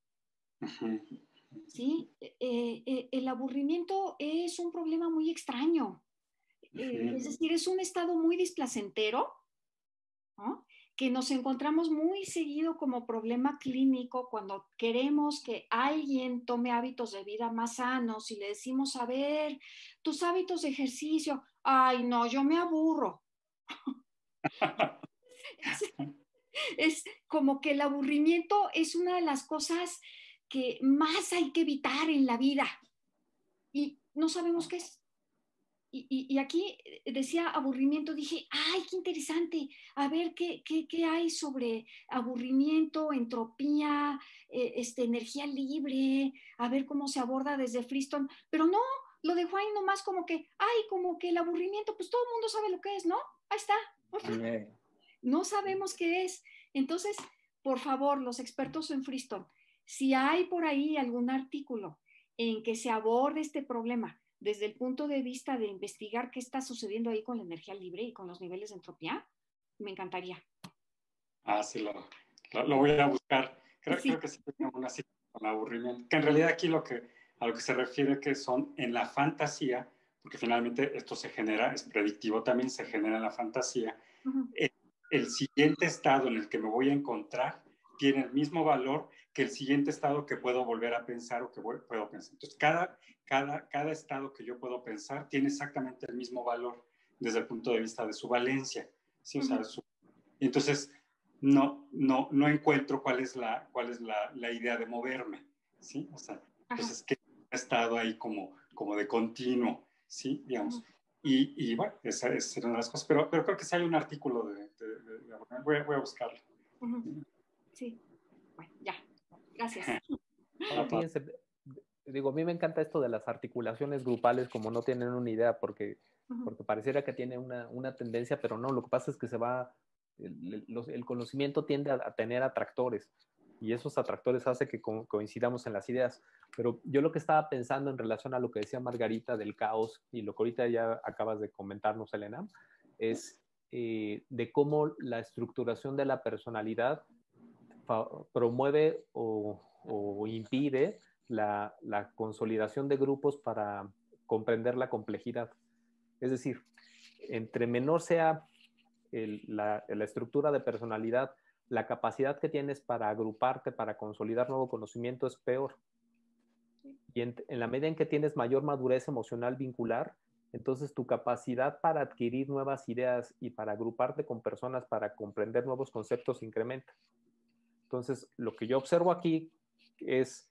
¿Sí? El aburrimiento es un problema muy extraño. Es decir, es un estado muy displacentero, ¿no? Que nos encontramos muy seguido como problema clínico cuando queremos que alguien tome hábitos de vida más sanos y le decimos, a ver, tus hábitos de ejercicio, ay no, yo me aburro. Es como que el aburrimiento es una de las cosas que más hay que evitar en la vida y no sabemos qué es. Y aquí decía aburrimiento, dije, ay, qué interesante, a ver qué hay sobre aburrimiento, entropía, energía libre, a ver cómo se aborda desde Freestone, pero no, lo dejó ahí nomás como que, ay, como que el aburrimiento, pues todo el mundo sabe lo que es, ¿no? Ahí está. No sabemos qué es. Entonces, por favor, los expertos en Freestone, si hay por ahí algún artículo en que se aborde este problema, desde el punto de vista de investigar qué está sucediendo ahí con la energía libre y con los niveles de entropía, me encantaría. Sí, Lo voy a buscar. Sí. Creo que sí tengo una cita con aburrimiento. Que en realidad aquí a lo que se refiere que son en la fantasía, porque finalmente esto se genera, es predictivo también, se genera en la fantasía. Ujú. El siguiente estado en el que me voy a encontrar tiene el mismo valor que el siguiente estado que puedo volver a pensar o que puedo pensar. Entonces, cada estado que yo puedo pensar tiene exactamente el mismo valor desde el punto de vista de su valencia. ¿Sí? O sea, entonces, no encuentro cuál es la idea de moverme. ¿Sí? O sea, entonces, que he estado ahí como de continuo. ¿Sí? Digamos. Y bueno, esa es una de las cosas. Pero creo que sí hay un artículo voy a buscarlo. Sí. Bueno, ya. Gracias. Ahora, fíjense, digo, a mí me encanta esto de las articulaciones grupales, como no tienen una idea, porque pareciera que tiene una tendencia, pero no, lo que pasa es que el conocimiento tiende a tener atractores, y esos atractores hacen que coincidamos en las ideas. Pero yo lo que estaba pensando en relación a lo que decía Margarita del caos, y lo que ahorita ya acabas de comentarnos, Elena, es de cómo la estructuración de la personalidad promueve o impide la consolidación de grupos para comprender la complejidad. Es decir, entre menor sea la estructura de personalidad, la capacidad que tienes para agruparte, para consolidar nuevo conocimiento es peor. Y en la medida en que tienes mayor madurez emocional vincular, entonces tu capacidad para adquirir nuevas ideas y para agruparte con personas para comprender nuevos conceptos incrementa. Entonces, lo que yo observo aquí es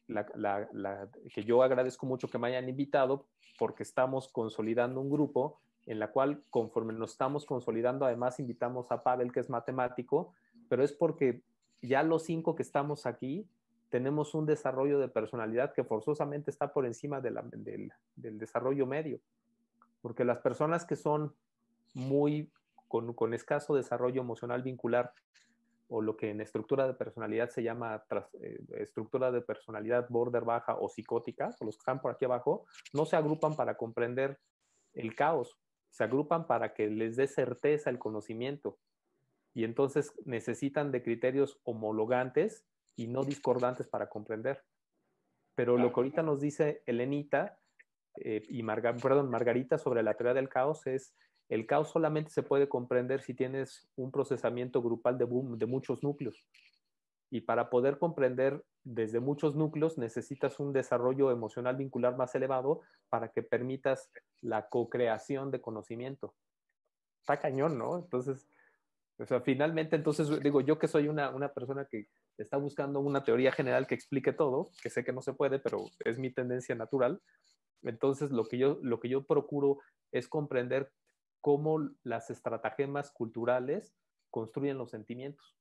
que yo agradezco mucho que me hayan invitado porque estamos consolidando un grupo en la cual, conforme nos estamos consolidando, además invitamos a Pavel, que es matemático, pero es porque ya los 5 que estamos aquí tenemos un desarrollo de personalidad que forzosamente está por encima del desarrollo medio. Porque las personas que son con escaso desarrollo emocional vincular, o lo que en estructura de personalidad se llama estructura de personalidad border baja o psicótica, o los que están por aquí abajo, no se agrupan para comprender el caos, se agrupan para que les dé certeza el conocimiento, y entonces necesitan de criterios homologantes y no discordantes para comprender. Pero lo que ahorita nos dice Elenita y Margarita sobre la teoría del caos es: el caos solamente se puede comprender si tienes un procesamiento grupal de muchos núcleos. Y para poder comprender desde muchos núcleos necesitas un desarrollo emocional vincular más elevado para que permitas la co-creación de conocimiento. Está cañón, ¿no? Entonces, o sea, finalmente, entonces, digo, yo que soy una persona que está buscando una teoría general que explique todo, que sé que no se puede, pero es mi tendencia natural. Entonces, lo que yo procuro es comprender cómo las estratagemas culturales construyen los sentimientos.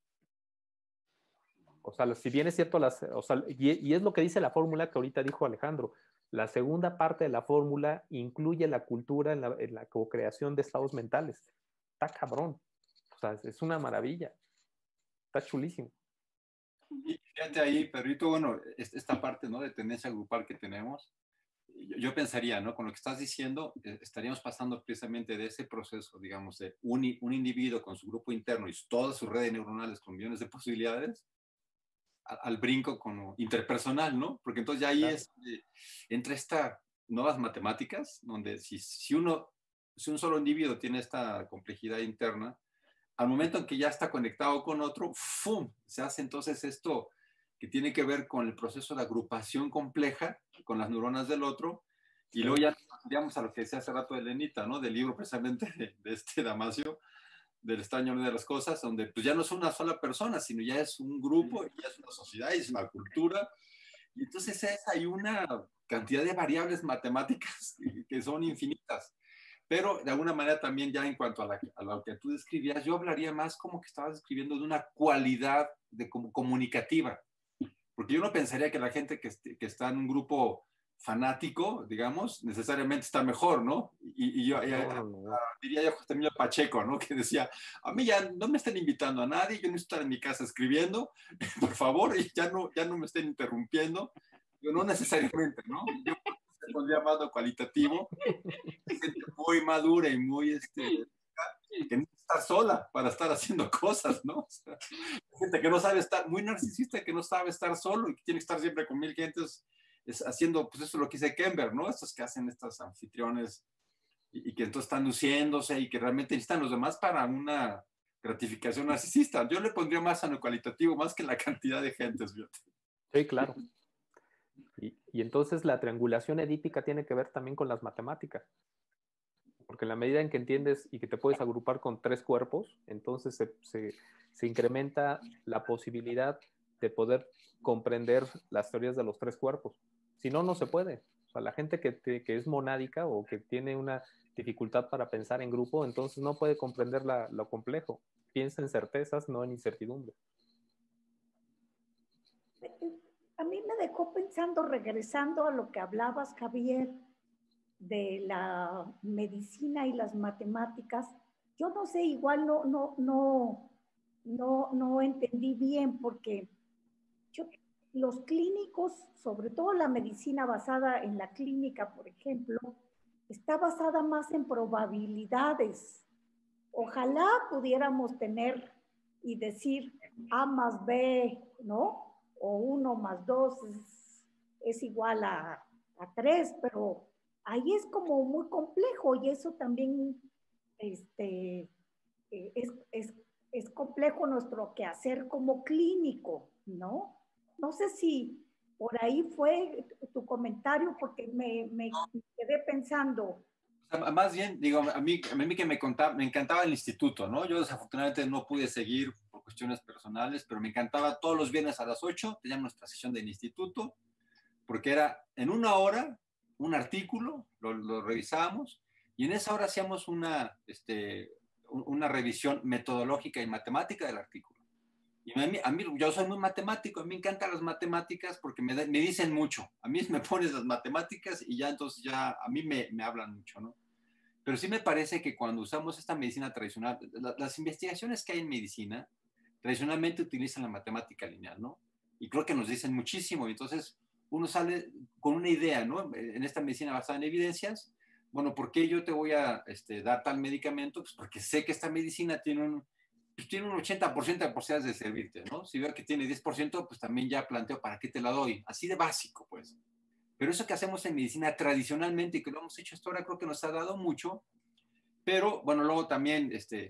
O sea, si bien es cierto, y es lo que dice la fórmula que ahorita dijo Alejandro, la segunda parte de la fórmula incluye la cultura en la co-creación de estados mentales. Está cabrón. O sea, es una maravilla. Está chulísimo. Y fíjate ahí, Pedrito, bueno, esta parte, ¿no?, de tendencia grupal que tenemos, yo pensaría, ¿no?, con lo que estás diciendo, estaríamos pasando precisamente de ese proceso, digamos, de un individuo con su grupo interno y toda su red neuronales con millones de posibilidades, al brinco como interpersonal, ¿no? Porque entonces ya ahí claro, entra estas nuevas matemáticas, donde si un solo individuo tiene esta complejidad interna, al momento en que ya está conectado con otro, ¡fum!, se hace entonces esto que tiene que ver con el proceso de agrupación compleja con las neuronas del otro, y luego ya digamos a lo que decía hace rato de Elenita, ¿no?, del libro precisamente de Damasio, del extraño de las cosas, donde pues ya no es una sola persona, sino ya es un grupo, ya es una sociedad, y es una cultura, y entonces hay una cantidad de variables matemáticas que son infinitas. Pero de alguna manera también ya en cuanto a lo que tú describías, yo hablaría más como que estabas describiendo de una cualidad comunicativa. Porque yo no pensaría que la gente que está en un grupo fanático, digamos, necesariamente está mejor, ¿no? Y yo diría yo José Emilio Pacheco, ¿no?, que decía, a mí ya no me estén invitando a nadie, yo necesito estar en mi casa escribiendo, por favor, y ya no me estén interrumpiendo. Yo no necesariamente, ¿no? Yo con llamado cualitativo, gente muy madura y muy que no está estar sola, para estar haciendo cosas, ¿no? O sea, gente que no sabe estar, muy narcisista, que no sabe estar solo y que tiene que estar siempre con 1000 gentes haciendo, pues eso es lo que dice Kember, ¿no? Estos que hacen estas anfitriones y que entonces están luciéndose y que realmente necesitan los demás para una gratificación narcisista. Yo le pondría más a lo cualitativo, más que la cantidad de gentes, fíjate. Sí, claro. Y entonces la triangulación edípica tiene que ver también con las matemáticas. Porque en la medida en que entiendes y que te puedes agrupar con 3 cuerpos, entonces se incrementa la posibilidad de poder comprender las teorías de los 3 cuerpos. Si no, no se puede. O sea, la gente que es monádica o que tiene una dificultad para pensar en grupo, entonces no puede comprender lo complejo. Piensa en certezas, no en incertidumbre. A mí me dejó pensando, regresando a lo que hablabas, Javier, de la medicina y las matemáticas. Yo no sé, igual no entendí bien, porque los clínicos, sobre todo la medicina basada en la clínica, por ejemplo, está basada más en probabilidades. Ojalá pudiéramos tener y decir A más B, ¿no? O 1 más 2 es igual a 3, pero ahí es como muy complejo y eso también es complejo nuestro quehacer como clínico, ¿no? No sé si por ahí fue tu comentario, porque me quedé pensando. O sea, más bien, digo, a mí que me encantaba el instituto, ¿no? Yo desafortunadamente no pude seguir por cuestiones personales, pero me encantaba todos los viernes a las 8, teníamos nuestra sesión del instituto, porque era en 1 hora un artículo, lo revisábamos, y en esa hora hacíamos una revisión metodológica y matemática del artículo. Y a mí, yo soy muy matemático, a mí me encantan las matemáticas porque me dicen mucho. A mí me pones las matemáticas y ya entonces ya a mí me hablan mucho, ¿no? Pero sí me parece que cuando usamos esta medicina tradicional, las investigaciones que hay en medicina tradicionalmente utilizan la matemática lineal, ¿no? Y creo que nos dicen muchísimo. Y entonces uno sale con una idea, ¿no? En esta medicina basada en evidencias, bueno, ¿por qué yo te voy a dar tal medicamento? Pues porque sé que esta medicina tiene un 80% de posibilidades de servirte, ¿no? Si veo que tiene 10%, pues también ya planteo para qué te la doy. Así de básico, pues. Pero eso que hacemos en medicina tradicionalmente y que lo hemos hecho hasta ahora, creo que nos ha dado mucho. Pero, bueno, luego también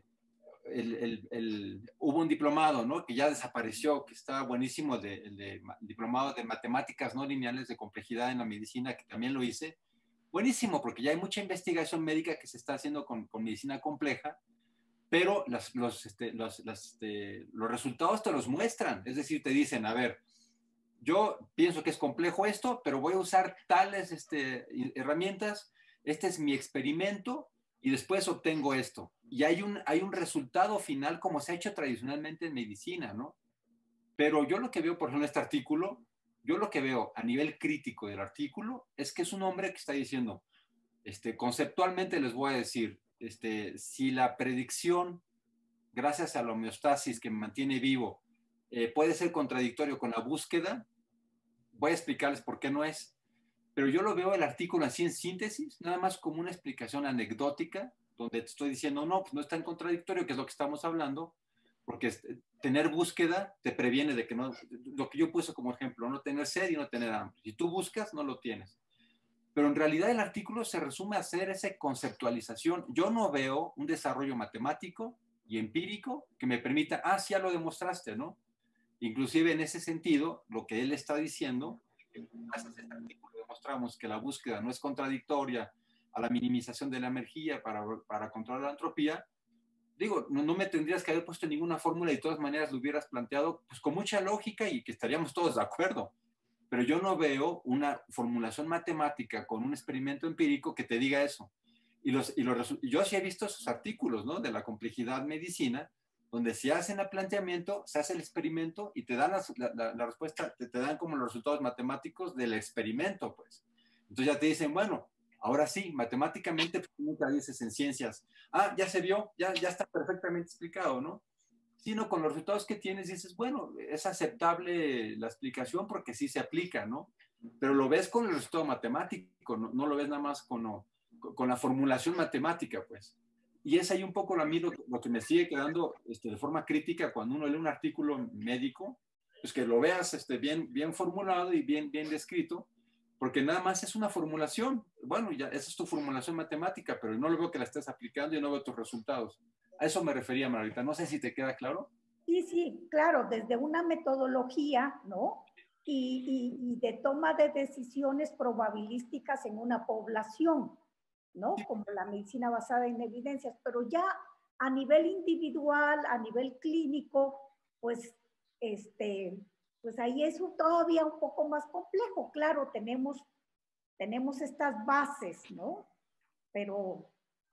hubo un diplomado, ¿no? Que ya desapareció, que está buenísimo, el diplomado de matemáticas no lineales de complejidad en la medicina, que también lo hice. Buenísimo, porque ya hay mucha investigación médica que se está haciendo con medicina compleja, pero los resultados te los muestran. Es decir, te dicen, a ver, yo pienso que es complejo esto, pero voy a usar tales herramientas, este es mi experimento y después obtengo esto. Y hay un resultado final como se ha hecho tradicionalmente en medicina, ¿no? Pero yo lo que veo, por ejemplo, en este artículo, yo lo que veo a nivel crítico del artículo es que es un hombre que está diciendo, conceptualmente les voy a decir, si la predicción, gracias a la homeostasis que me mantiene vivo, puede ser contradictorio con la búsqueda, voy a explicarles por qué no es. Pero yo lo veo el artículo así en síntesis, nada más como una explicación anecdótica, donde te estoy diciendo, no, pues no es tan contradictorio, que es lo que estamos hablando, porque tener búsqueda te previene de que no, lo que yo puse como ejemplo, no tener sed y no tener hambre. Si tú buscas, no lo tienes. Pero en realidad el artículo se resume a hacer esa conceptualización. Yo no veo un desarrollo matemático y empírico que me permita, sí, ya lo demostraste, ¿no? Inclusive en ese sentido, lo que él está diciendo, gracias a este artículo demostramos que la búsqueda no es contradictoria a la minimización de la energía para controlar la entropía. Digo, no me tendrías que haber puesto ninguna fórmula y de todas maneras lo hubieras planteado pues con mucha lógica y que estaríamos todos de acuerdo. Pero yo no veo una formulación matemática con un experimento empírico que te diga eso. Yo sí he visto esos artículos, ¿no? De la complejidad medicina, donde se hacen el planteamiento, se hace el experimento y te dan la respuesta, te dan como los resultados matemáticos del experimento, pues. Entonces ya te dicen, bueno, ahora sí, matemáticamente, pues, nunca dices en ciencias, ya se vio, ya está perfectamente explicado, ¿no? Sino con los resultados que tienes dices, bueno, es aceptable la explicación porque sí se aplica, ¿no? Pero lo ves con el resultado matemático, no lo ves nada más con la formulación matemática, pues. Y es ahí un poco a mí lo que me sigue quedando de forma crítica cuando uno lee un artículo médico, pues que lo veas bien formulado y bien descrito, porque nada más es una formulación. Bueno, ya esa es tu formulación matemática, pero no lo veo que la estés aplicando y no veo tus resultados. A eso me refería, Margarita. No sé si te queda claro. Sí, claro, desde una metodología, ¿no? Y de toma de decisiones probabilísticas en una población, ¿no? Como la medicina basada en evidencias, pero ya a nivel individual, a nivel clínico, pues, pues ahí es todavía un poco más complejo. Claro, tenemos estas bases, ¿no? Pero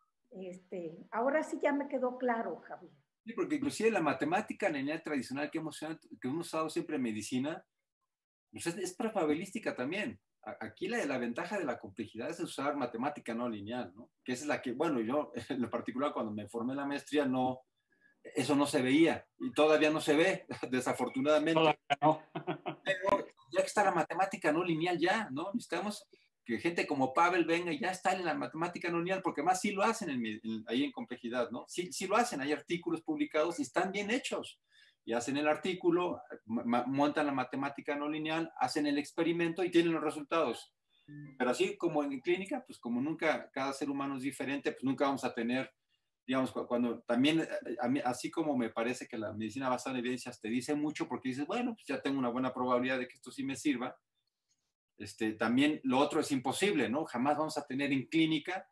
ahora sí ya me quedó claro, Javier. Sí, porque inclusive la matemática lineal tradicional que hemos usado siempre en medicina, pues es probabilística también. Aquí la ventaja de la complejidad es usar matemática no lineal, ¿no? Que esa es la que, bueno, yo en lo particular cuando me formé en la maestría eso no se veía y todavía no se ve, desafortunadamente. Todavía no. Pero ya que está la matemática no lineal ya, ¿no? Necesitamos que gente como Pavel venga y ya está en la matemática no lineal, porque más sí lo hacen ahí en complejidad, ¿no? Sí lo hacen, hay artículos publicados y están bien hechos. Y hacen el artículo, montan la matemática no lineal, hacen el experimento y tienen los resultados. Pero así como en clínica, pues como nunca, cada ser humano es diferente, pues nunca vamos a tener, digamos, cuando también, así como me parece que la medicina basada en evidencias te dice mucho porque dices, bueno, pues ya tengo una buena probabilidad de que esto sí me sirva, también lo otro es imposible, ¿no? Jamás vamos a tener en clínica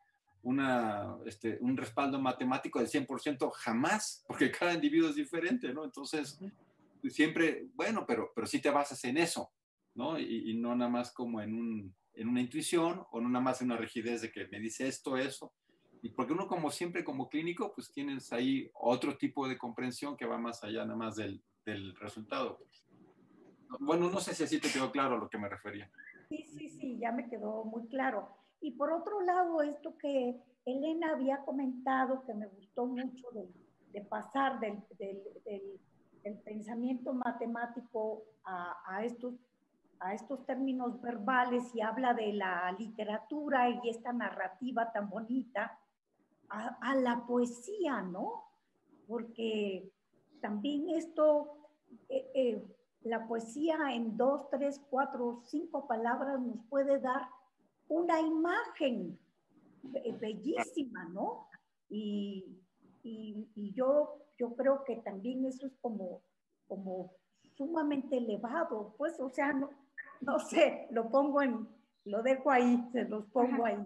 un respaldo matemático del 100%, jamás, porque cada individuo es diferente, ¿no? Entonces, siempre, bueno, pero sí te basas en eso, ¿no? Y no nada más como en una intuición o no nada más en una rigidez de que me dice esto, eso. Y porque uno como siempre, como clínico, pues tienes ahí otro tipo de comprensión que va más allá nada más del resultado. Bueno, no sé si así te quedó claro a lo que me refería. Sí, ya me quedó muy claro. Y por otro lado, esto que Elena había comentado, que me gustó mucho de pasar del pensamiento matemático a estos términos verbales y habla de la literatura y esta narrativa tan bonita, a la poesía, ¿no? Porque también esto, la poesía en 2, 3, 4, 5 palabras nos puede dar una imagen bellísima, ¿no? Y yo creo que también eso es como sumamente elevado, pues, o sea, no sé, lo dejo ahí, se los pongo ahí.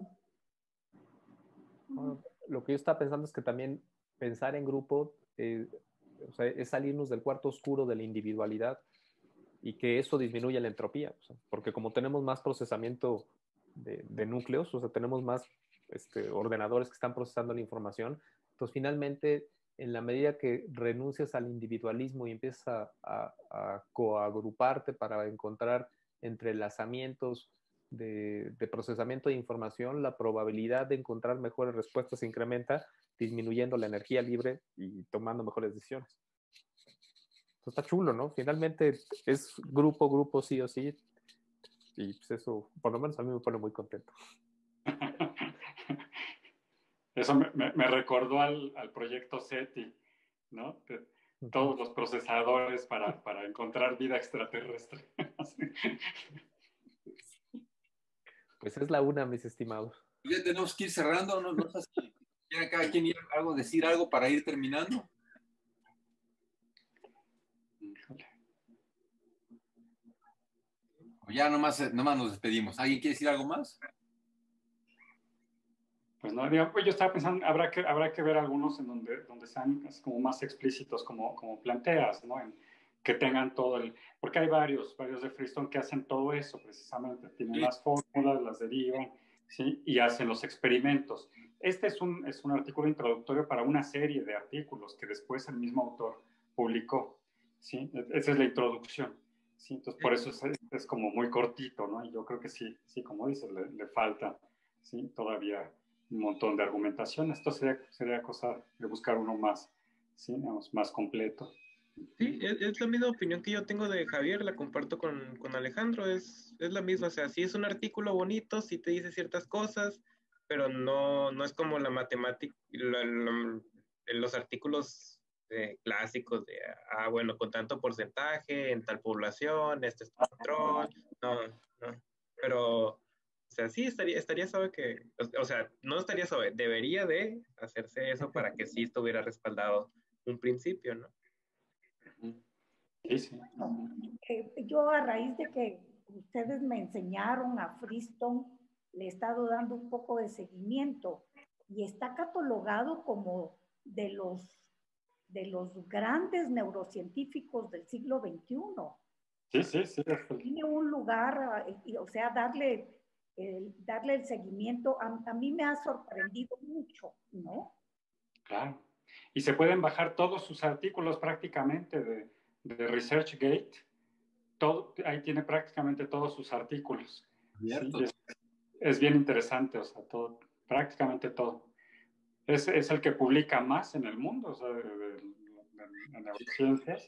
Lo que yo estaba pensando es que también pensar en grupo o sea, es salirnos del cuarto oscuro de la individualidad y que eso disminuye la entropía, o sea, porque como tenemos más procesamiento de núcleos, o sea, tenemos más ordenadores que están procesando la información, entonces finalmente en la medida que renuncias al individualismo y empiezas a coagruparte para encontrar entrelazamientos de procesamiento de información, la probabilidad de encontrar mejores respuestas se incrementa, disminuyendo la energía libre y tomando mejores decisiones. Entonces está chulo, ¿no? Finalmente es grupo sí o sí, y pues eso, por lo menos a mí me pone muy contento. Eso me recordó al proyecto SETI, ¿no? Todos los procesadores para encontrar vida extraterrestre. Pues es la una, mis estimados. Ya tenemos que ir cerrando, no sé si quiera cada quien decir algo para ir terminando. O ya nomás nos despedimos. ¿Alguien quiere decir algo más? Pues no, yo estaba pensando, habrá que ver algunos en donde sean como más explícitos, como planteas, ¿no? Que tengan todo porque hay varios de Freestone que hacen todo eso precisamente, tienen las fórmulas, las derivan, ¿sí? Y hacen los experimentos. Este es un artículo introductorio para una serie de artículos que después el mismo autor publicó, ¿sí? Esa es la introducción, ¿sí? Entonces por eso es como muy cortito, ¿no? Y yo creo que sí, como dices, le falta, ¿sí? Todavía un montón de argumentación. Esto sería cosa de buscar uno más, ¿sí? Digamos, más completo. Sí, es la misma opinión que yo tengo de Javier, la comparto con Alejandro, es la misma, o sea, sí es un artículo bonito, sí te dice ciertas cosas, pero no es como la matemática, los artículos clásicos de, bueno, con tanto porcentaje en tal población, este es tu patrón, no, pero, o sea, sí estaría suave que, o sea, no estaría suave, debería de hacerse eso para que sí estuviera respaldado un principio, ¿no? Sí, sí. Yo a raíz de que ustedes me enseñaron a Freestone, le he estado dando un poco de seguimiento y está catalogado como de los grandes neurocientíficos del siglo XXI. Sí. Tiene un lugar, o sea, darle el seguimiento, a mí me ha sorprendido mucho, ¿no? Claro. Y se pueden bajar todos sus artículos prácticamente de ResearchGate. Ahí tiene prácticamente todos sus artículos. Cierto. Sí, es bien interesante, o sea, prácticamente todo. Es el que publica más en el mundo, o sea, de neurociencias.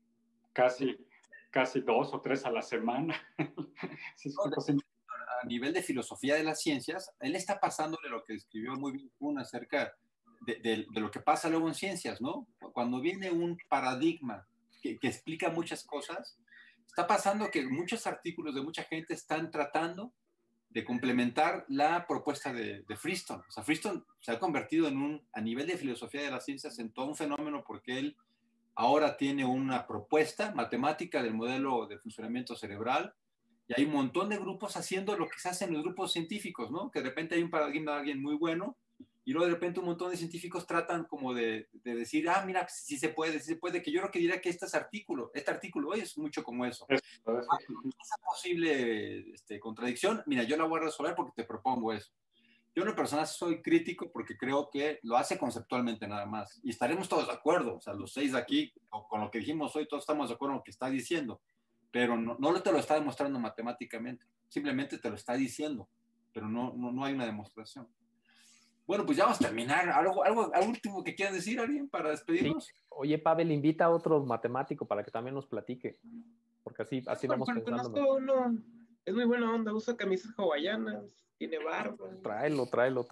Casi 2 o 3 a la semana. Sí, a nivel de filosofía de las ciencias, él está pasándole lo que escribió muy bien Kuhn acerca de lo que pasa luego en ciencias, ¿no? Cuando viene un paradigma que explica muchas cosas, está pasando que muchos artículos de mucha gente están tratando de complementar la propuesta de Freestone. O sea, Freestone se ha convertido a nivel de filosofía de las ciencias, en todo un fenómeno porque él ahora tiene una propuesta matemática del modelo de funcionamiento cerebral y hay un montón de grupos haciendo lo que se hace en los grupos científicos, ¿no? Que de repente hay un paradigma de alguien muy bueno y luego de repente un montón de científicos tratan como de decir, mira, sí se puede, que yo creo que diría que este artículo hoy es mucho como eso. Esa posible contradicción, mira, yo la voy a resolver porque te propongo eso. Yo en lo personal soy crítico porque creo que lo hace conceptualmente nada más. Y estaremos todos de acuerdo. O sea, los 6 de aquí, con lo que dijimos hoy, todos estamos de acuerdo en lo que está diciendo. Pero no te lo está demostrando matemáticamente. Simplemente te lo está diciendo. Pero no hay una demostración. Bueno, pues ya vamos a terminar. ¿Algo último que quieras decir, alguien, para despedirnos? Sí. Oye, Pavel, invita a otro matemático para que también nos platique. Porque así vamos pensando. Conozco uno, es muy buena onda, usa camisas hawaianas, tiene barba. Tráelo.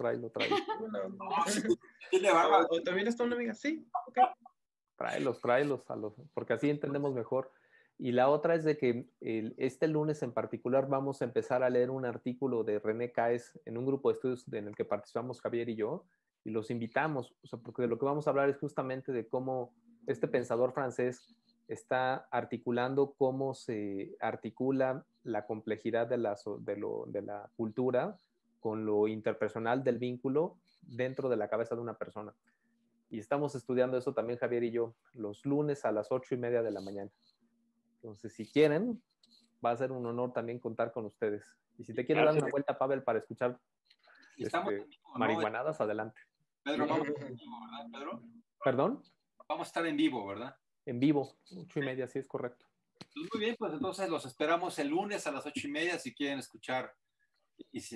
¿Tiene barba? O también está una amiga, sí. Okay. Tráelos, porque así entendemos mejor. Y la otra es de que este lunes en particular vamos a empezar a leer un artículo de René Caes en un grupo de estudios en el que participamos Javier y yo, y los invitamos, o sea, porque de lo que vamos a hablar es justamente de cómo este pensador francés está articulando cómo se articula la complejidad de la cultura con lo interpersonal del vínculo dentro de la cabeza de una persona. Y estamos estudiando eso también Javier y yo, los lunes a las 8:30 de la mañana. Entonces, si quieren, va a ser un honor también contar con ustedes. Y si te quieres dar una vuelta, Pavel, para escuchar marihuanadas, adelante. Pedro, vamos a estar en vivo, ¿verdad, Pedro? ¿Perdón? Vamos a estar en vivo, ¿verdad? En vivo, 8:30, sí es correcto. Pues muy bien, pues entonces los esperamos el lunes a las 8:30 si quieren escuchar. Y si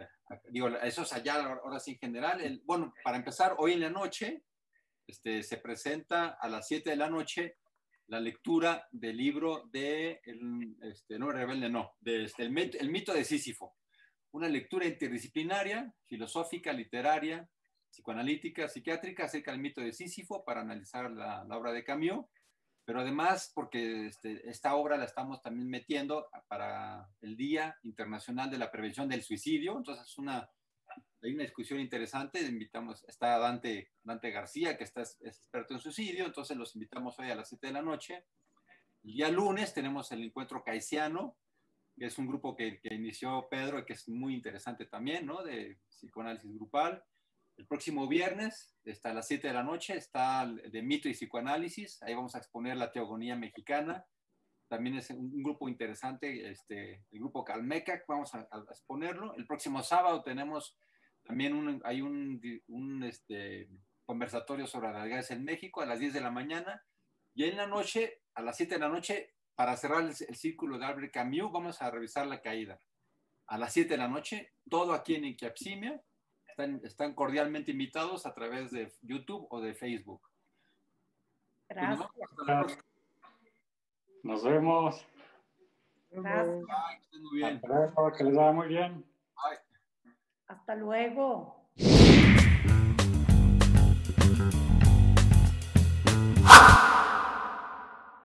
eso es allá, ahora sí en general. Bueno, para empezar, hoy en la noche se presenta a las 7 de la noche la lectura del libro de No rebelde, no, el mito de Sísifo. Una lectura interdisciplinaria, filosófica, literaria, psicoanalítica, psiquiátrica acerca del mito de Sísifo para analizar la obra de Camus, pero además porque esta obra la estamos también metiendo para el Día Internacional de la Prevención del Suicidio, entonces hay una discusión interesante, está Dante García, que es experto en suicidio, entonces los invitamos hoy a las 7 de la noche. El día lunes tenemos el encuentro caesiano, que es un grupo que inició Pedro, que es muy interesante también, ¿no? De psicoanálisis grupal. El próximo viernes, a las 7 de la noche, está de mito y psicoanálisis, ahí vamos a exponer la teogonía mexicana, también es un grupo interesante, el grupo Calmeca, vamos a exponerlo. El próximo sábado tenemos también hay un conversatorio sobre las guerras en México a las 10 de la mañana. Y en la noche, a las 7 de la noche, para cerrar el círculo de Albert Camus, vamos a revisar La Caída. A las 7 de la noche, todo aquí en Inquiapsimia. Están cordialmente invitados a través de YouTube o de Facebook. Gracias. Nos vemos. Gracias. Muy bien. Hasta luego, que les vaya muy bien. Bye. Hasta luego.